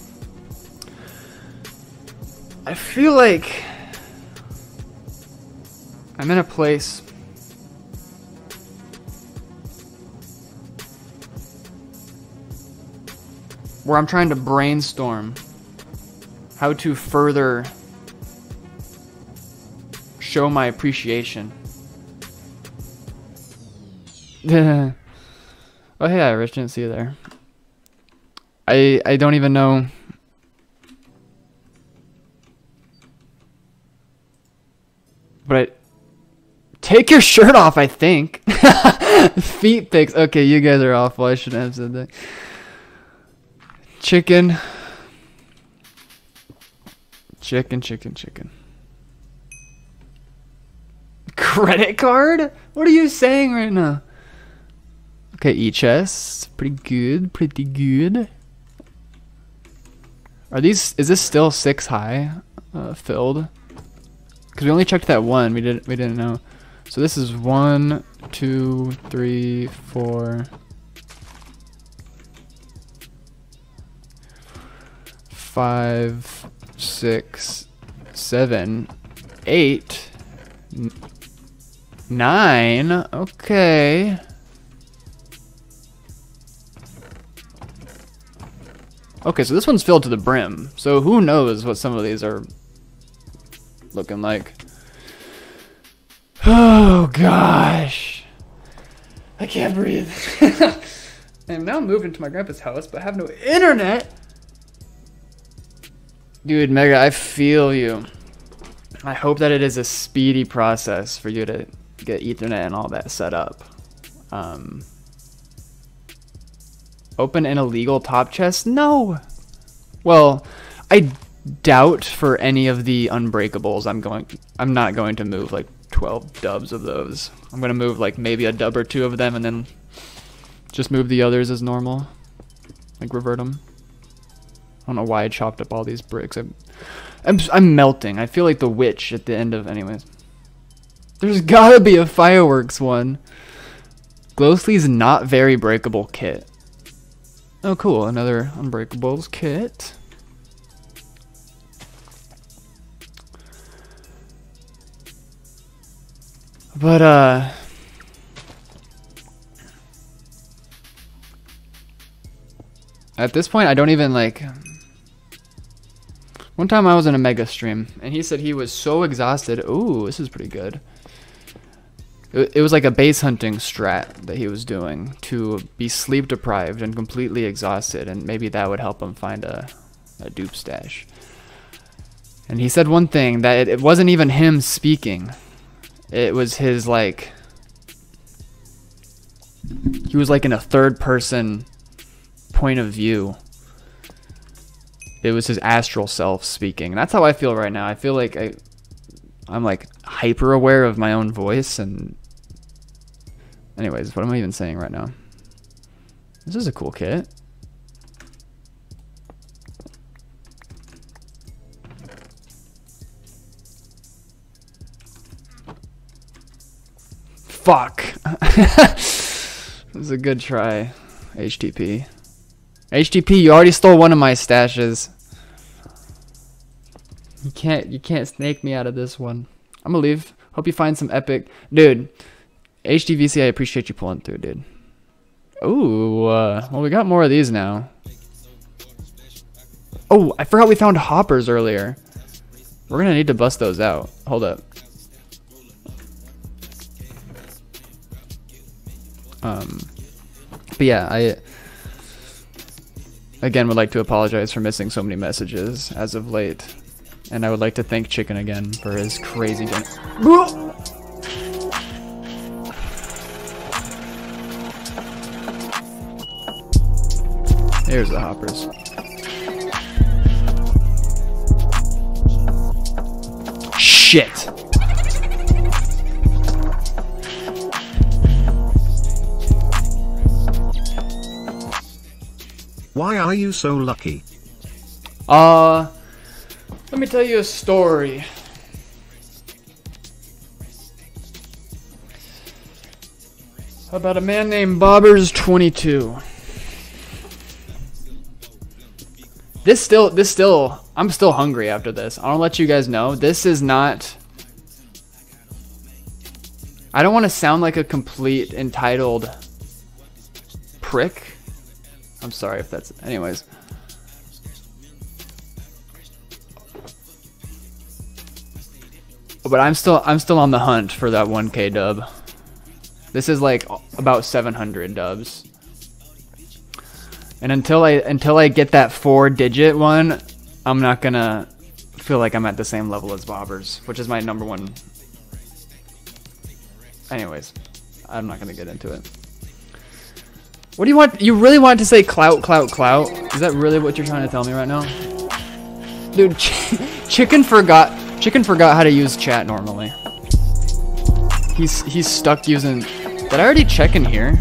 I feel like... I'm in a place where I'm trying to brainstorm how to further show my appreciation. Oh hey Irish, didn't see you there. I I don't even know. But I, take your shirt off, I think. Feet pics. Okay, you guys are awful. I shouldn't have said that. Chicken. Chicken, chicken, chicken. Credit card? What are you saying right now? Okay, e-chest. Pretty good, pretty good. Are these, is this still six high uh, filled? Because we only checked that one. We didn't, we didn't know. So this is one, two, three, four, five, six, seven, eight, n nine. Okay. Okay, so this one's filled to the brim. So who knows what some of these are looking like. Oh gosh, I can't breathe. I am now moved into my grandpa's house, but have no internet. Dude, Mega, I feel you. I hope that it is a speedy process for you to get Ethernet and all that set up. Um, open an illegal top chest? No. Well, I doubt for any of the unbreakables. I'm going. I'm not going to move like twelve dubs of those. I'm gonna move like maybe a dub or two of them and then just move the others as normal, like revert them. I don't know why I chopped up all these bricks. I'm, I'm, I'm melting. I feel like the witch at the end of, anyways. There's gotta be a fireworks one. Glowslee's not very breakable kit. Oh cool, another unbreakables kit. But, uh... at this point, I don't even, like... One time I was in a Mega stream, and he said he was so exhausted. Ooh, this is pretty good. It, it was like a base hunting strat that he was doing to be sleep deprived and completely exhausted, and maybe that would help him find a, a dupe stash. And he said one thing, that it, it wasn't even him speaking. It was his, like... He was like in a third person point of view. It was his astral self speaking. And that's how I feel right now. I feel like I, I'm like hyper aware of my own voice. And anyways, what am I even saying right now? This is a cool kit. Fuck. It was a good try, H T P. H T P, you already stole one of my stashes. You can't, you can't snake me out of this one. I'm gonna leave. Hope you find some epic, dude. H T V C, I appreciate you pulling through, dude. Ooh, uh, well, we got more of these now. Oh, I forgot we found hoppers earlier. We're gonna need to bust those out. Hold up. Um, but yeah, I again would like to apologize for missing so many messages as of late, and I would like to thank Chicken again for his crazy. Here's the hoppers. Shit. Why are you so lucky? Uh, let me tell you a story. About a man named Bobbers twenty-two. This still, this still, I'm still hungry after this. I want to let you guys know, this is not, I don't want to sound like a complete entitled prick. I'm sorry if that's, anyways. But I'm still, I'm still on the hunt for that one K dub. This is like about seven hundred dubs. And until I, until I get that four digit one, I'm not gonna feel like I'm at the same level as Bobbers, which is my number one. Anyways, I'm not gonna get into it. What do you want? You really want to say clout, clout, clout? Is that really what you're trying to tell me right now? Dude, ch Chicken forgot, Chicken forgot how to use chat normally. He's, he's stuck using, did I already check in here?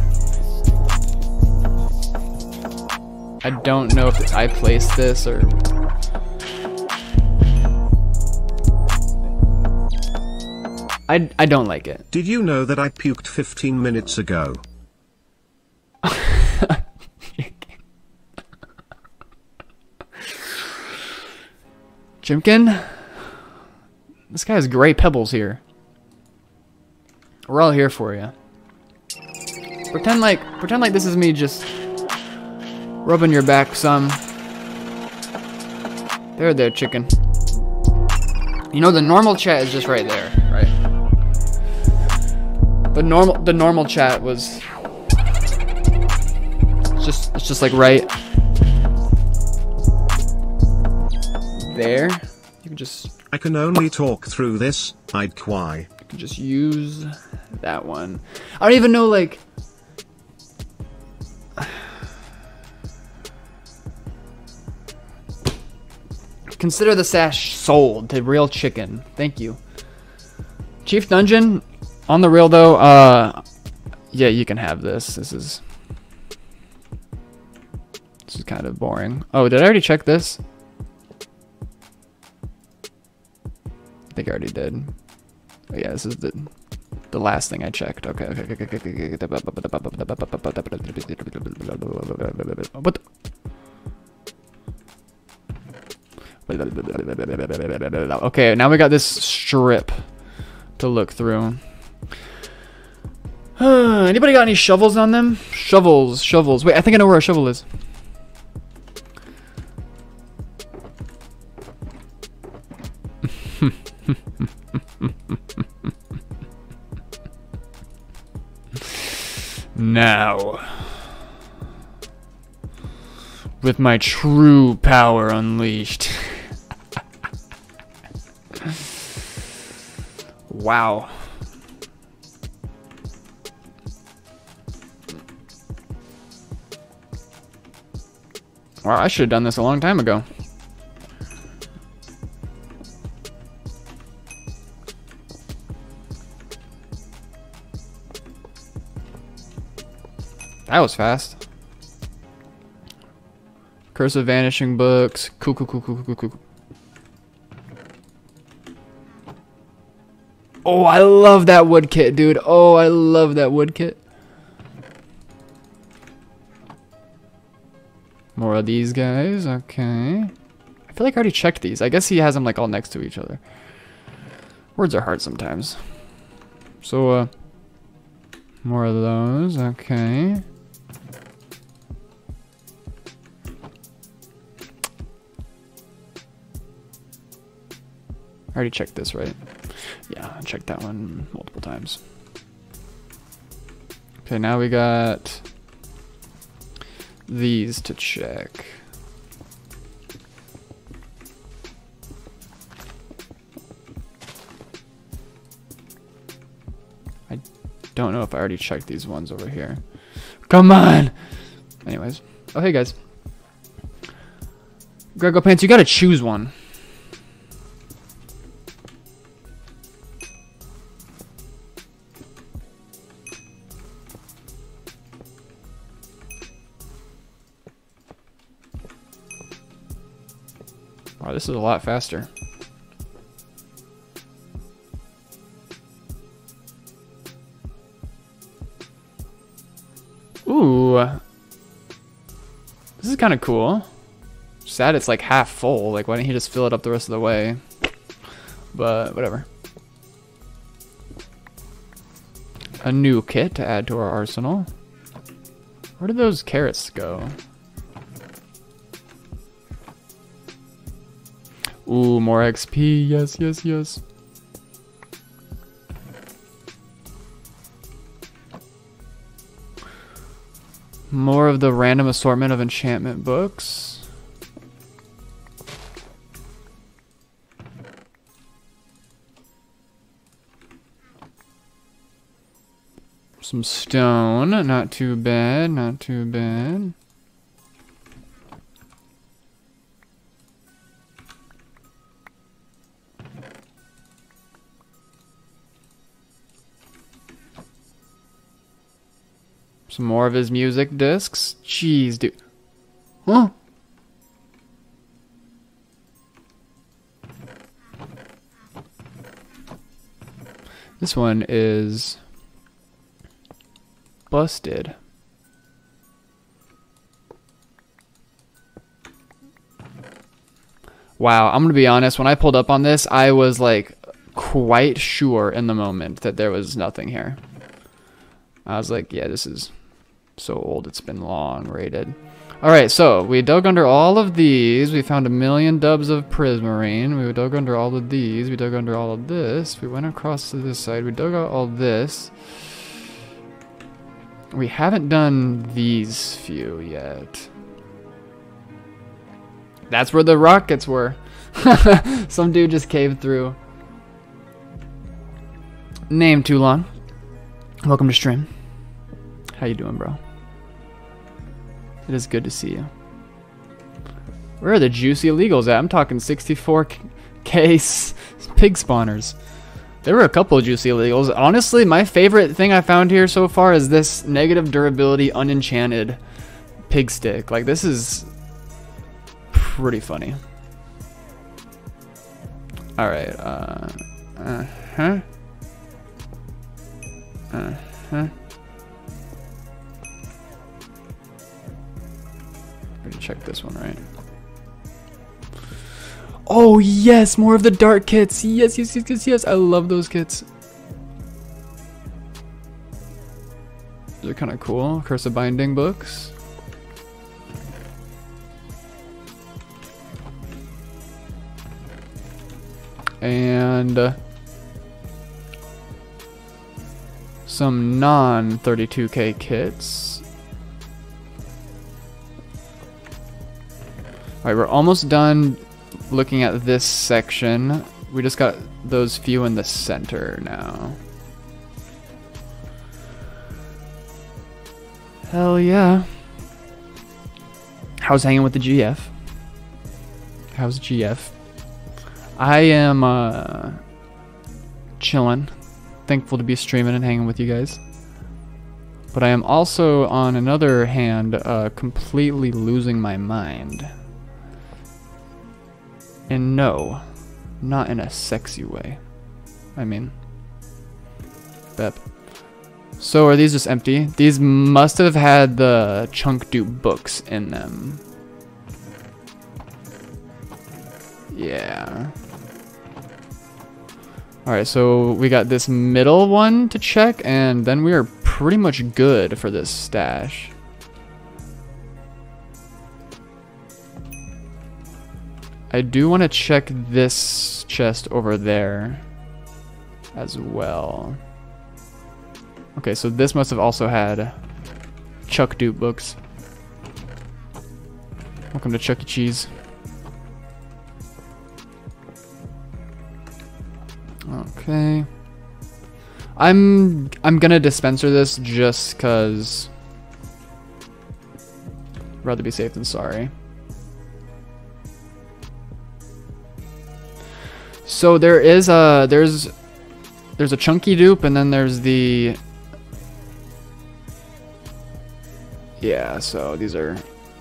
I don't know if I placed this or... I, I don't like it. Did you know that I puked fifteen minutes ago? Chimkin? This guy has gray pebbles here. We're all here for you. Pretend like, pretend like this is me just rubbing your back some. There, there, Chicken. You know the normal chat is just right there, right? The normal, the normal chat was it's just, it's just like right there. You can just. I can only talk through this. I'd cry. You can just use that one. I don't even know, like. Consider the sash sold to Real Chicken. Thank you. Chief Dungeon, on the real though, uh, yeah, you can have this. This is, this is kind of boring. Oh, did I already check this? I think I already did. Oh yeah, this is the the last thing I checked. Okay, okay, okay, okay, okay. What? Okay, now we got this strip to look through. Anybody got any shovels on them? Shovels, shovels. Wait, I think I know where a shovel is. Now, with my true power unleashed. Wow. Wow, I should have done this a long time ago. That was fast. Curse of Vanishing Books. Cool, cool, cool, cool, cool, cool. Oh, I love that wood kit, dude. Oh, I love that wood kit. More of these guys. Okay. I feel like I already checked these. I guess he has them like all next to each other. Words are hard sometimes. So, uh, more of those. Okay. I already checked this, right? Yeah, I checked that one multiple times. Okay, now we got these to check. I don't know if I already checked these ones over here. Come on! Anyways. Oh, hey guys. Grego Pants, you gotta choose one. Wow, this is a lot faster. Ooh. This is kind of cool. Sad it's like half full. Like, why didn't he just fill it up the rest of the way? But, whatever. A new kit to add to our arsenal. Where did those carrots go? Ooh, more X P. Yes, yes, yes. More of the random assortment of enchantment books. Some stone. Not too bad. Not too bad. Some more of his music discs. Jeez, dude. Huh? This one is busted. Wow, I'm gonna be honest, when I pulled up on this, I was like quite sure in the moment that there was nothing here. I was like, yeah, this is so old, it's been long rated. Alright, so we dug under all of these. We found a million dubs of prismarine. We dug under all of these. We dug under all of this. We went across to this side. We dug out all this. We haven't done these few yet. That's where the rockets were. Some dude just caved through. Name too long. Welcome to stream. How you doing, bro? It is good to see you. Where are the juicy illegals at? I'm talking sixty-four K pig spawners. There were a couple of juicy illegals. Honestly, my favorite thing I found here so far is this negative durability unenchanted pig stick. Like, this is pretty funny. Alright, uh... Uh-huh. Uh-huh. Already checked this one, right? Oh yes, more of the dark kits. Yes, yes, yes, yes, yes. I love those kits. They're kind of cool. Curse of Binding books. And uh, some non thirty-two K kits. Alright, we're almost done looking at this section. we just got those few in the center now. Hell yeah. How's hanging with the G F? How's G F? I am uh, chilling. Thankful to be streaming and hanging with you guys. But I am also, on another hand, uh, completely losing my mind. And no, not in a sexy way. I mean, Bep. So are these just empty? These must have had the chunk dupe books in them. Yeah. Alright, so we got this middle one to check, and then we are pretty much good for this stash. I do want to check this chest over there as well. Okay, so this must have also had Chuck dupe books. Welcome to Chuck E. Cheese. Okay. I'm I'm gonna dispenser this just cause rather be safe than sorry. So there is a there's there's a chunky dupe, and then there's the yeah, so these are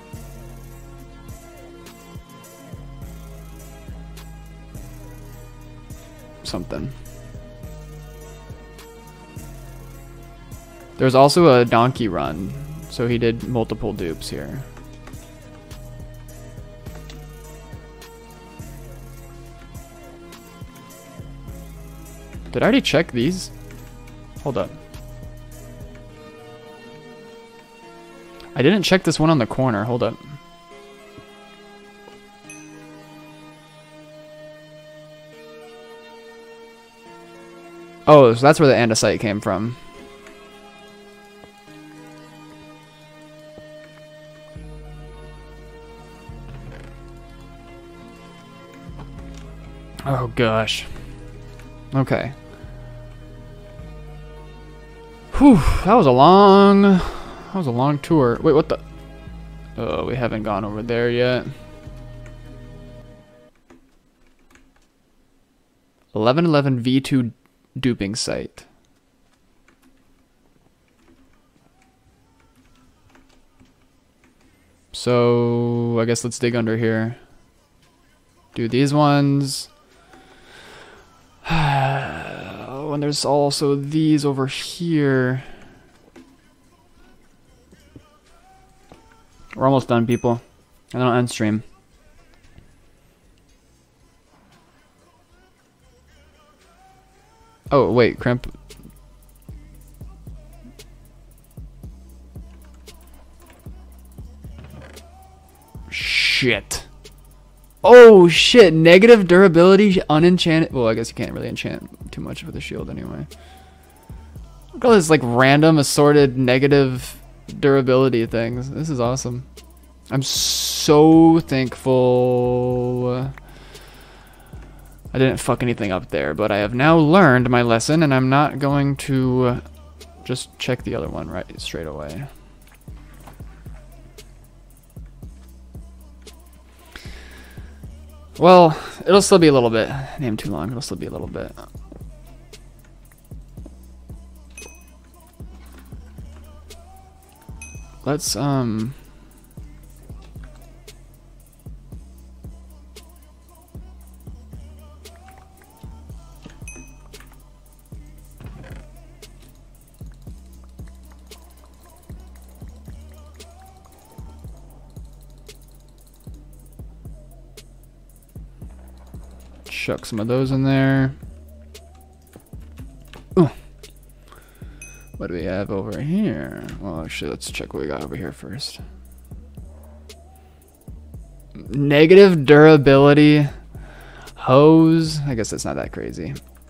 something. There's also a donkey run, so he did multiple dupes here. Did I already check these? Hold up. I didn't check this one on the corner. Hold up. Oh, so that's where the andesite came from. Oh gosh. Okay. Whew, that was a long, that was a long tour. Wait, what the? Oh, we haven't gone over there yet. eleven eleven V two duping site. So I guess let's dig under here. Do these ones. Oh, and there's also these over here. We're almost done, people. And then I'll end stream. Oh, wait, crimp. Shit. Oh, shit. Negative durability, unenchanted. Well, I guess you can't really enchant too much with a shield anyway. Look at all this, like, random assorted negative durability things. This is awesome. I'm so thankful I didn't fuck anything up there, but I have now learned my lesson, and I'm not going to just check the other one right straight away. Well, it'll still be a little bit. Name too long, it'll still be a little bit. Let's, um... chuck some of those in there. Ooh. What do we have over here? Well, actually, let's check what we got over here first. Negative durability hose. I guess that's not that crazy.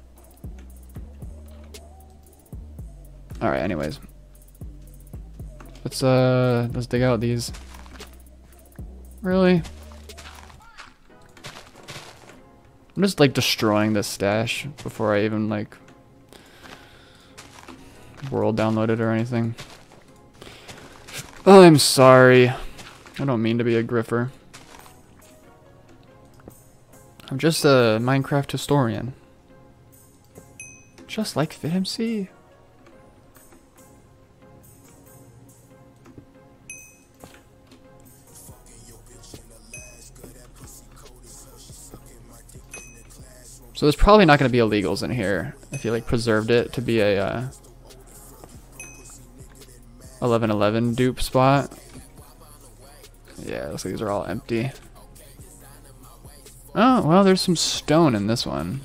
All right. Anyways, let's uh let's dig out these. Really? I'm just like destroying this stash before I even like world download it or anything. Oh, I'm sorry. I don't mean to be a griffer. I'm just a Minecraft historian. Just like FitMC. So there's probably not going to be illegals in here if you like preserved it to be a uh, eleven eleven dupe spot. Yeah, it looks like these are all empty. Oh, well, there's some stone in this one.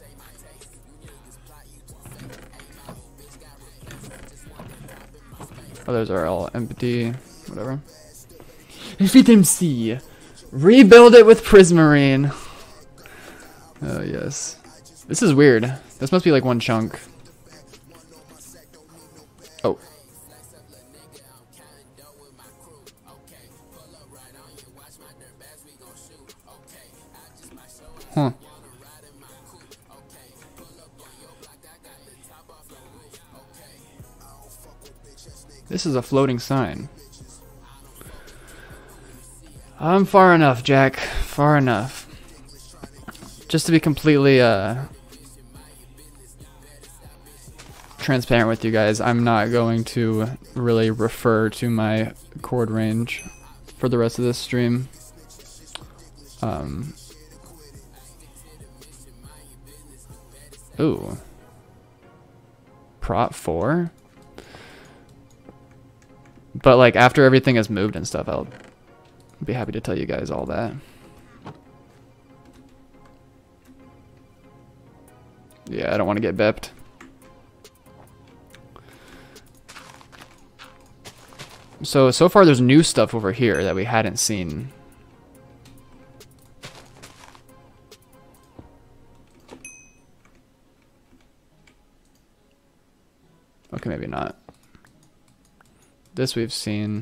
Oh, those are all empty. Whatever. FitMC. Rebuild it with Prismarine. Oh, yes. This is weird. This must be like one chunk. Oh. Huh. This is a floating sign. I'm far enough, Jack. Far enough. Just to be completely uh, transparent with you guys, I'm not going to really refer to my chord range for the rest of this stream. Um, ooh. Prop four? But like after everything is moved and stuff, I'll be happy to tell you guys all that. Yeah, I don't want to get bepped. So, so far there's new stuff over here that we hadn't seen. Okay, maybe not. This we've seen.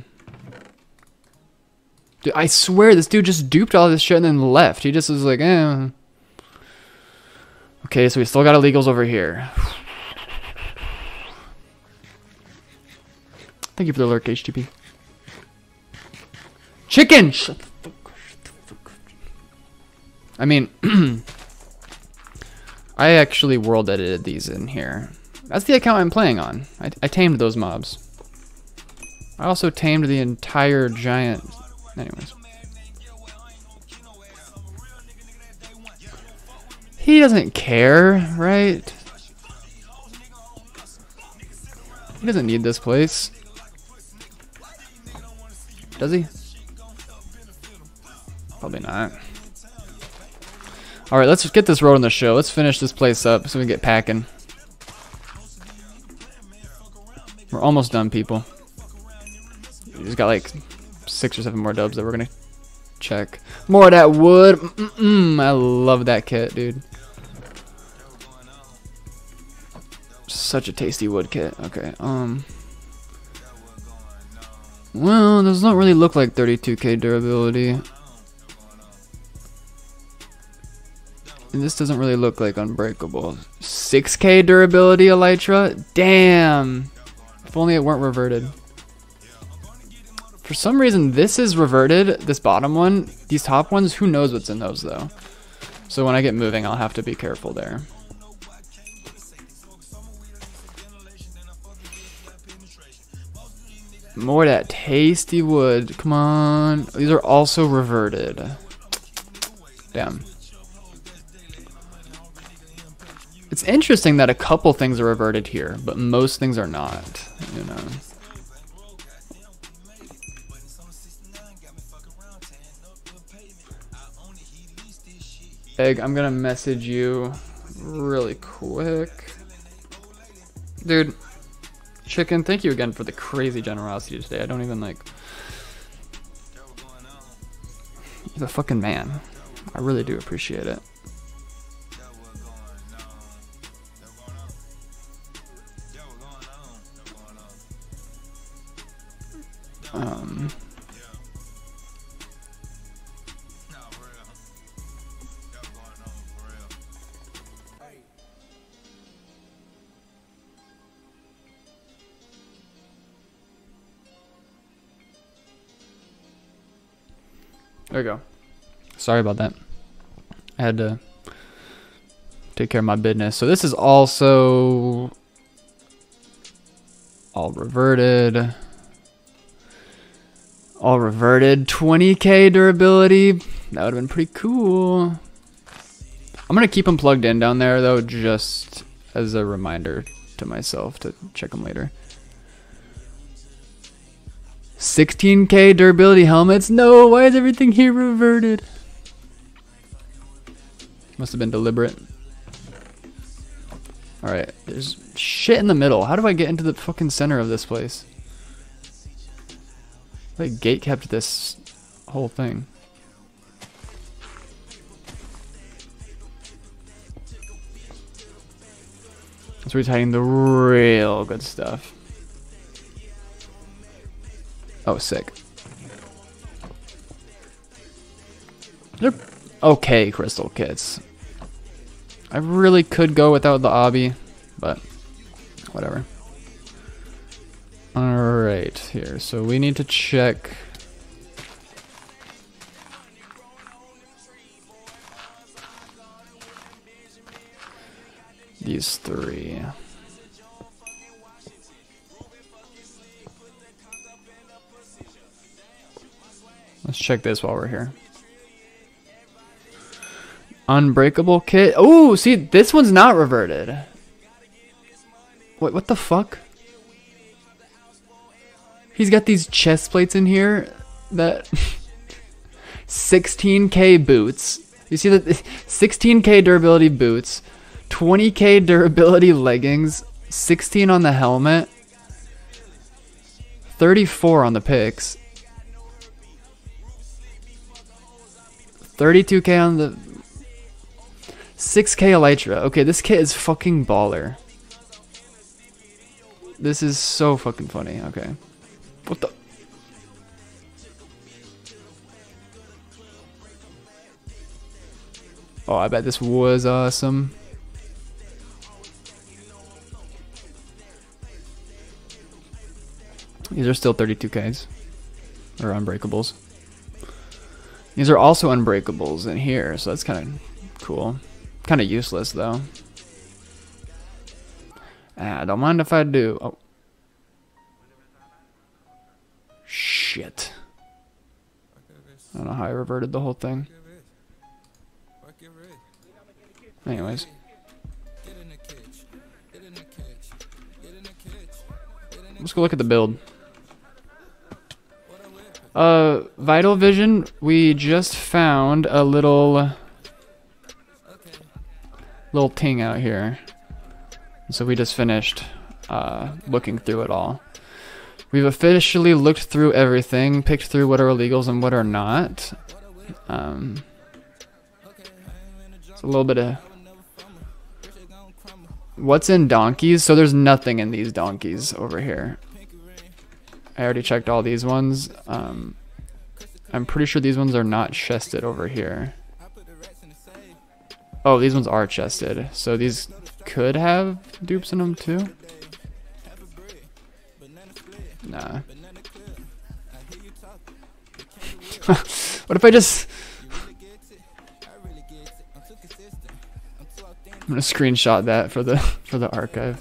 Dude, I swear this dude just duped all this shit and then left. He just was like, eh. Okay, so we still got illegals over here. Thank you for the lurk, H T P. Chicken! Shut the fuck, shut the fuck. I mean, I actually world edited these in here. That's the account I'm playing on. I, I tamed those mobs. I also tamed the entire giant... Anyways. He doesn't care, right? He doesn't need this place. Does he? Probably not. Alright, let's get this road on the show. Let's finish this place up so we can get packing. We're almost done, people. He's got like six or seven more dubs that we're gonna check. More of that wood. Mm-mm, I love that kit, dude. Such a tasty wood kit. Okay, um. Well, does not really look like thirty-two K durability. And this doesn't really look like unbreakable. six K durability, Elytra? Damn! If only it weren't reverted. For some reason, this is reverted, this bottom one. These top ones, who knows what's in those, though. So when I get moving, I'll have to be careful there. More of that tasty wood. Come on. These are also reverted. Damn. It's interesting that a couple things are reverted here, but most things are not, you know. Egg, I'm gonna message you really quick. Dude, Chicken, thank you again for the crazy generosity today. I don't even like... You're the fucking man. I really do appreciate it. Um... There we go. Sorry about that. I had to take care of my business. So this is also all reverted. All reverted. twenty K durability. That would have been pretty cool. I'm going to keep them plugged in down there, though, just as a reminder to myself to check them later. sixteen K durability helmets? No, why is everything here reverted? Must have been deliberate. Alright, there's shit in the middle. How do I get into the fucking center of this place? Like, gate kept this whole thing. That's where he's hiding the real good stuff. Oh, sick. They're okay crystal kits. I really could go without the obby, but whatever. Alright, here. So we need to check. These three. Let's check this while we're here. Unbreakable kit. Oh, see, this one's not reverted. Wait, what the fuck? He's got these chest plates in here that sixteen K boots. You see that sixteen K durability boots, twenty K durability leggings, sixteen on the helmet, thirty-four on the picks, thirty-two K on the six K elytra. Okay, this kit is fucking baller. This is so fucking funny. Okay. What the? Oh, I bet this was awesome. These are still thirty-two Ks. Or unbreakables. These are also unbreakables in here, so that's kind of cool. Kind of useless, though. Ah, don't mind if I do. Oh. Shit. I don't know how I reverted the whole thing. Anyways. Let's go look at the build. Uh, Vital Vision, we just found a little... little ting out here. So we just finished uh, looking through it all. We've officially looked through everything, picked through what are illegals and what are not. Um, it's a little bit of... What's in donkeys? So there's nothing in these donkeys over here. I already checked all these ones. Um, I'm pretty sure these ones are not chested over here. Oh, these ones are chested. So these could have dupes in them too? Nah. What if I just... I'm gonna screenshot that for the for the archive.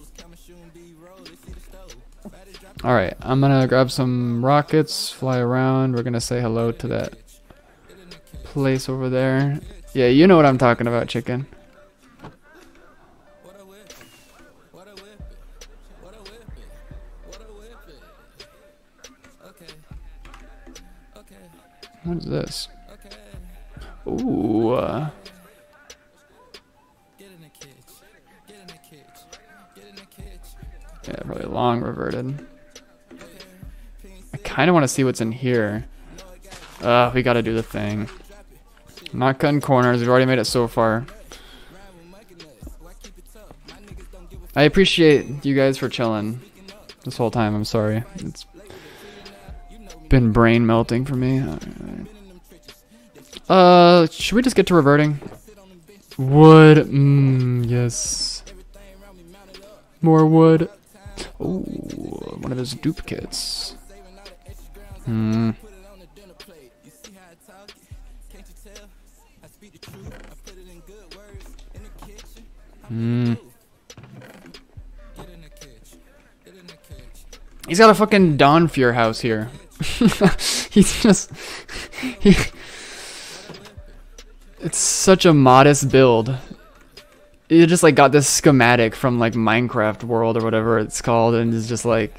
Alright, I'm gonna grab some rockets, fly around. We're gonna say hello to that place over there. Yeah, you know what I'm talking about, chicken. What is this? Ooh. Uh, yeah, probably long reverted. I kind of want to see what's in here. Uh, we got to do the thing. I'm not cutting corners. We've already made it so far. I appreciate you guys for chilling this whole time. I'm sorry. It's been brain melting for me. Uh, should we just get to reverting? Wood. Mmm, yes. More wood. Ooh, one of his dupe kits. Hmm. Mm. He's got a fucking Dawn Fear house here. He's just... He, it's such a modest build. You just like got this schematic from like Minecraft World or whatever it's called, and it's just like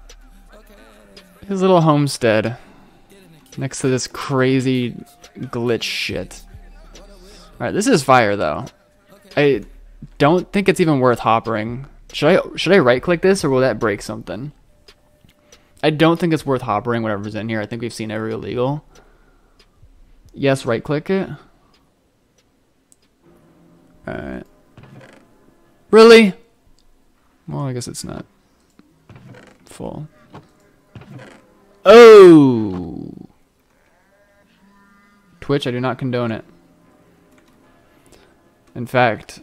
his little homestead next to this crazy glitch shit. Alright, this is fire though. I don't think it's even worth hoppering. Should I should I right click this or will that break something? I don't think it's worth hoppering whatever's in here. I think we've seen every illegal. Yes, right click it. Alright. Really? Well, I guess it's not full. Oh! Twitch, I do not condone it. In fact,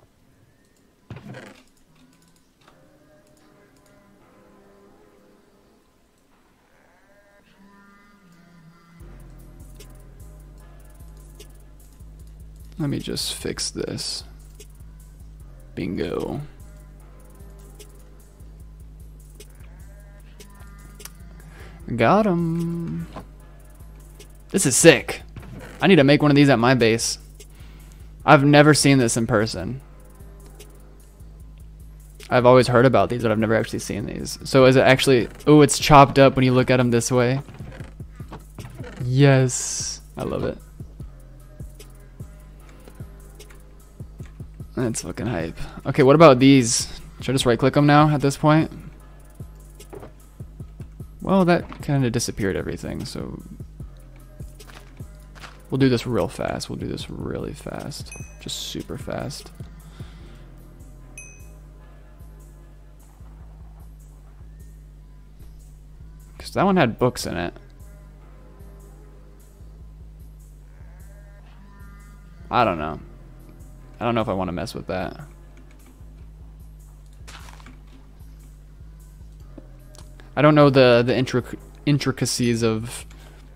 let me just fix this. Bingo. Got him. This is sick. I need to make one of these at my base. I've never seen this in person. I've always heard about these, but I've never actually seen these. So is it actually... Oh, it's chopped up when you look at them this way. Yes. I love it. That's fucking hype. Okay, what about these? Should I just right click them now at this point? Well, that kind of disappeared everything, so... We'll do this real fast. We'll do this really fast. Just super fast. Because that one had books in it. I don't know. I don't know if I want to mess with that. I don't know the the intric intricacies of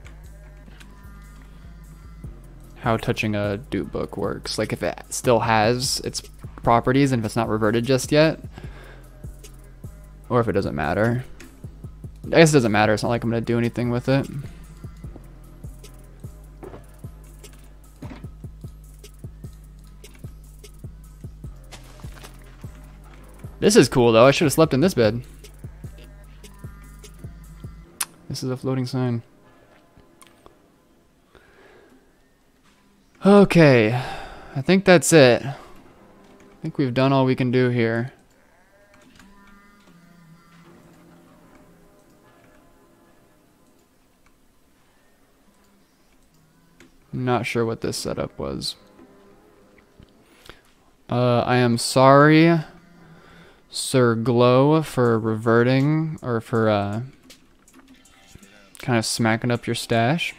how touching a dupe book works. Like if it still has its properties and if it's not reverted just yet, or if it doesn't matter. I guess it doesn't matter. It's not like I'm gonna do anything with it. This is cool though. I should have slept in this bed. This is a floating sign. Okay, I think that's it. I think we've done all we can do here. I'm not sure what this setup was. Uh, I am sorry, Sir Glow, for reverting, or for uh, kind of smacking up your stash.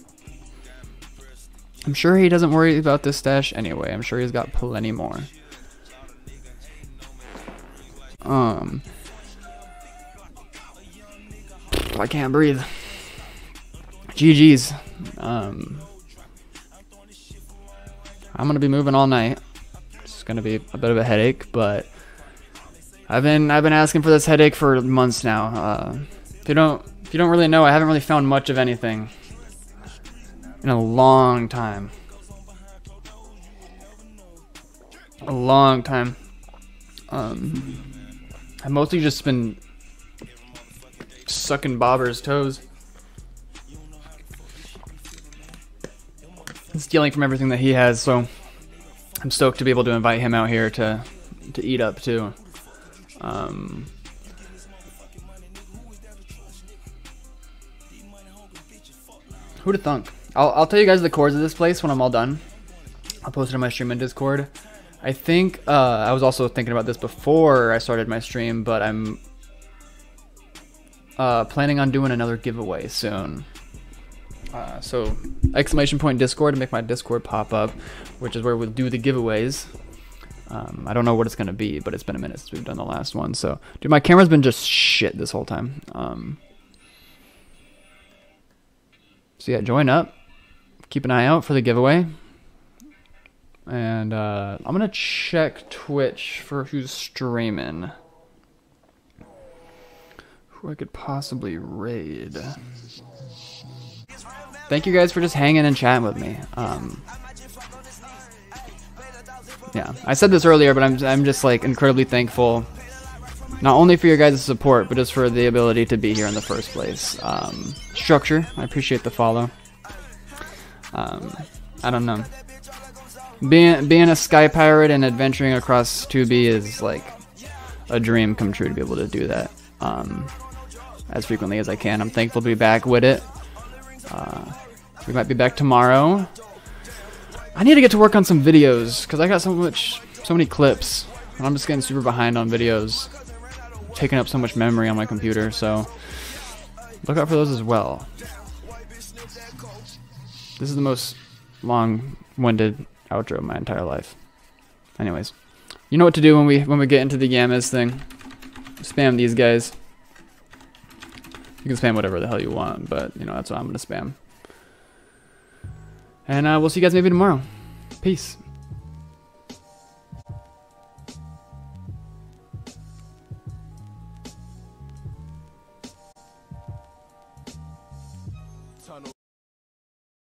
I'm sure he doesn't worry about this stash anyway. I'm sure he's got plenty more. Um, I can't breathe. G G's. Um, I'm gonna be moving all night. It's gonna be a bit of a headache, but I've been I've been asking for this headache for months now. Uh, if you don't if you don't really know, I haven't really found much of anything in a long time. A long time. Um, I've mostly just been sucking Bobber's toes. Stealing from everything that he has, so I'm stoked to be able to invite him out here to to eat up too. Um, who'd have thunk? I'll, I'll tell you guys the chords of this place when I'm all done. I'll post it on my stream in Discord. I think, uh, I was also thinking about this before I started my stream, but I'm uh, planning on doing another giveaway soon. Uh, so, exclamation point Discord to make my Discord pop up, which is where we'll do the giveaways. Um, I don't know what it's going to be, but it's been a minute since we've done the last one. So, dude, my camera's been just shit this whole time. Um, so yeah, join up. Keep an eye out for the giveaway. And uh, I'm gonna check Twitch for who's streaming. Who I could possibly raid. Thank you guys for just hanging and chatting with me. Um, yeah, I said this earlier, but I'm I'm just like incredibly thankful, not only for your guys' support, but just for the ability to be here in the first place. Um, structure, I appreciate the follow. Um, I don't know. Being being a sky pirate and adventuring across two B is like a dream come true to be able to do that um, as frequently as I can. I'm thankful to be back with it. Uh, we might be back tomorrow. I need to get to work on some videos because I got so much, so many clips, and I'm just getting super behind on videos, taking up so much memory on my computer. So look out for those as well. This is the most long-winded outro of my entire life. Anyways, you know what to do when we when we get into the Yamas thing. Spam these guys. You can spam whatever the hell you want, but you know that's what I'm gonna spam. And uh, we'll see you guys maybe tomorrow. Peace.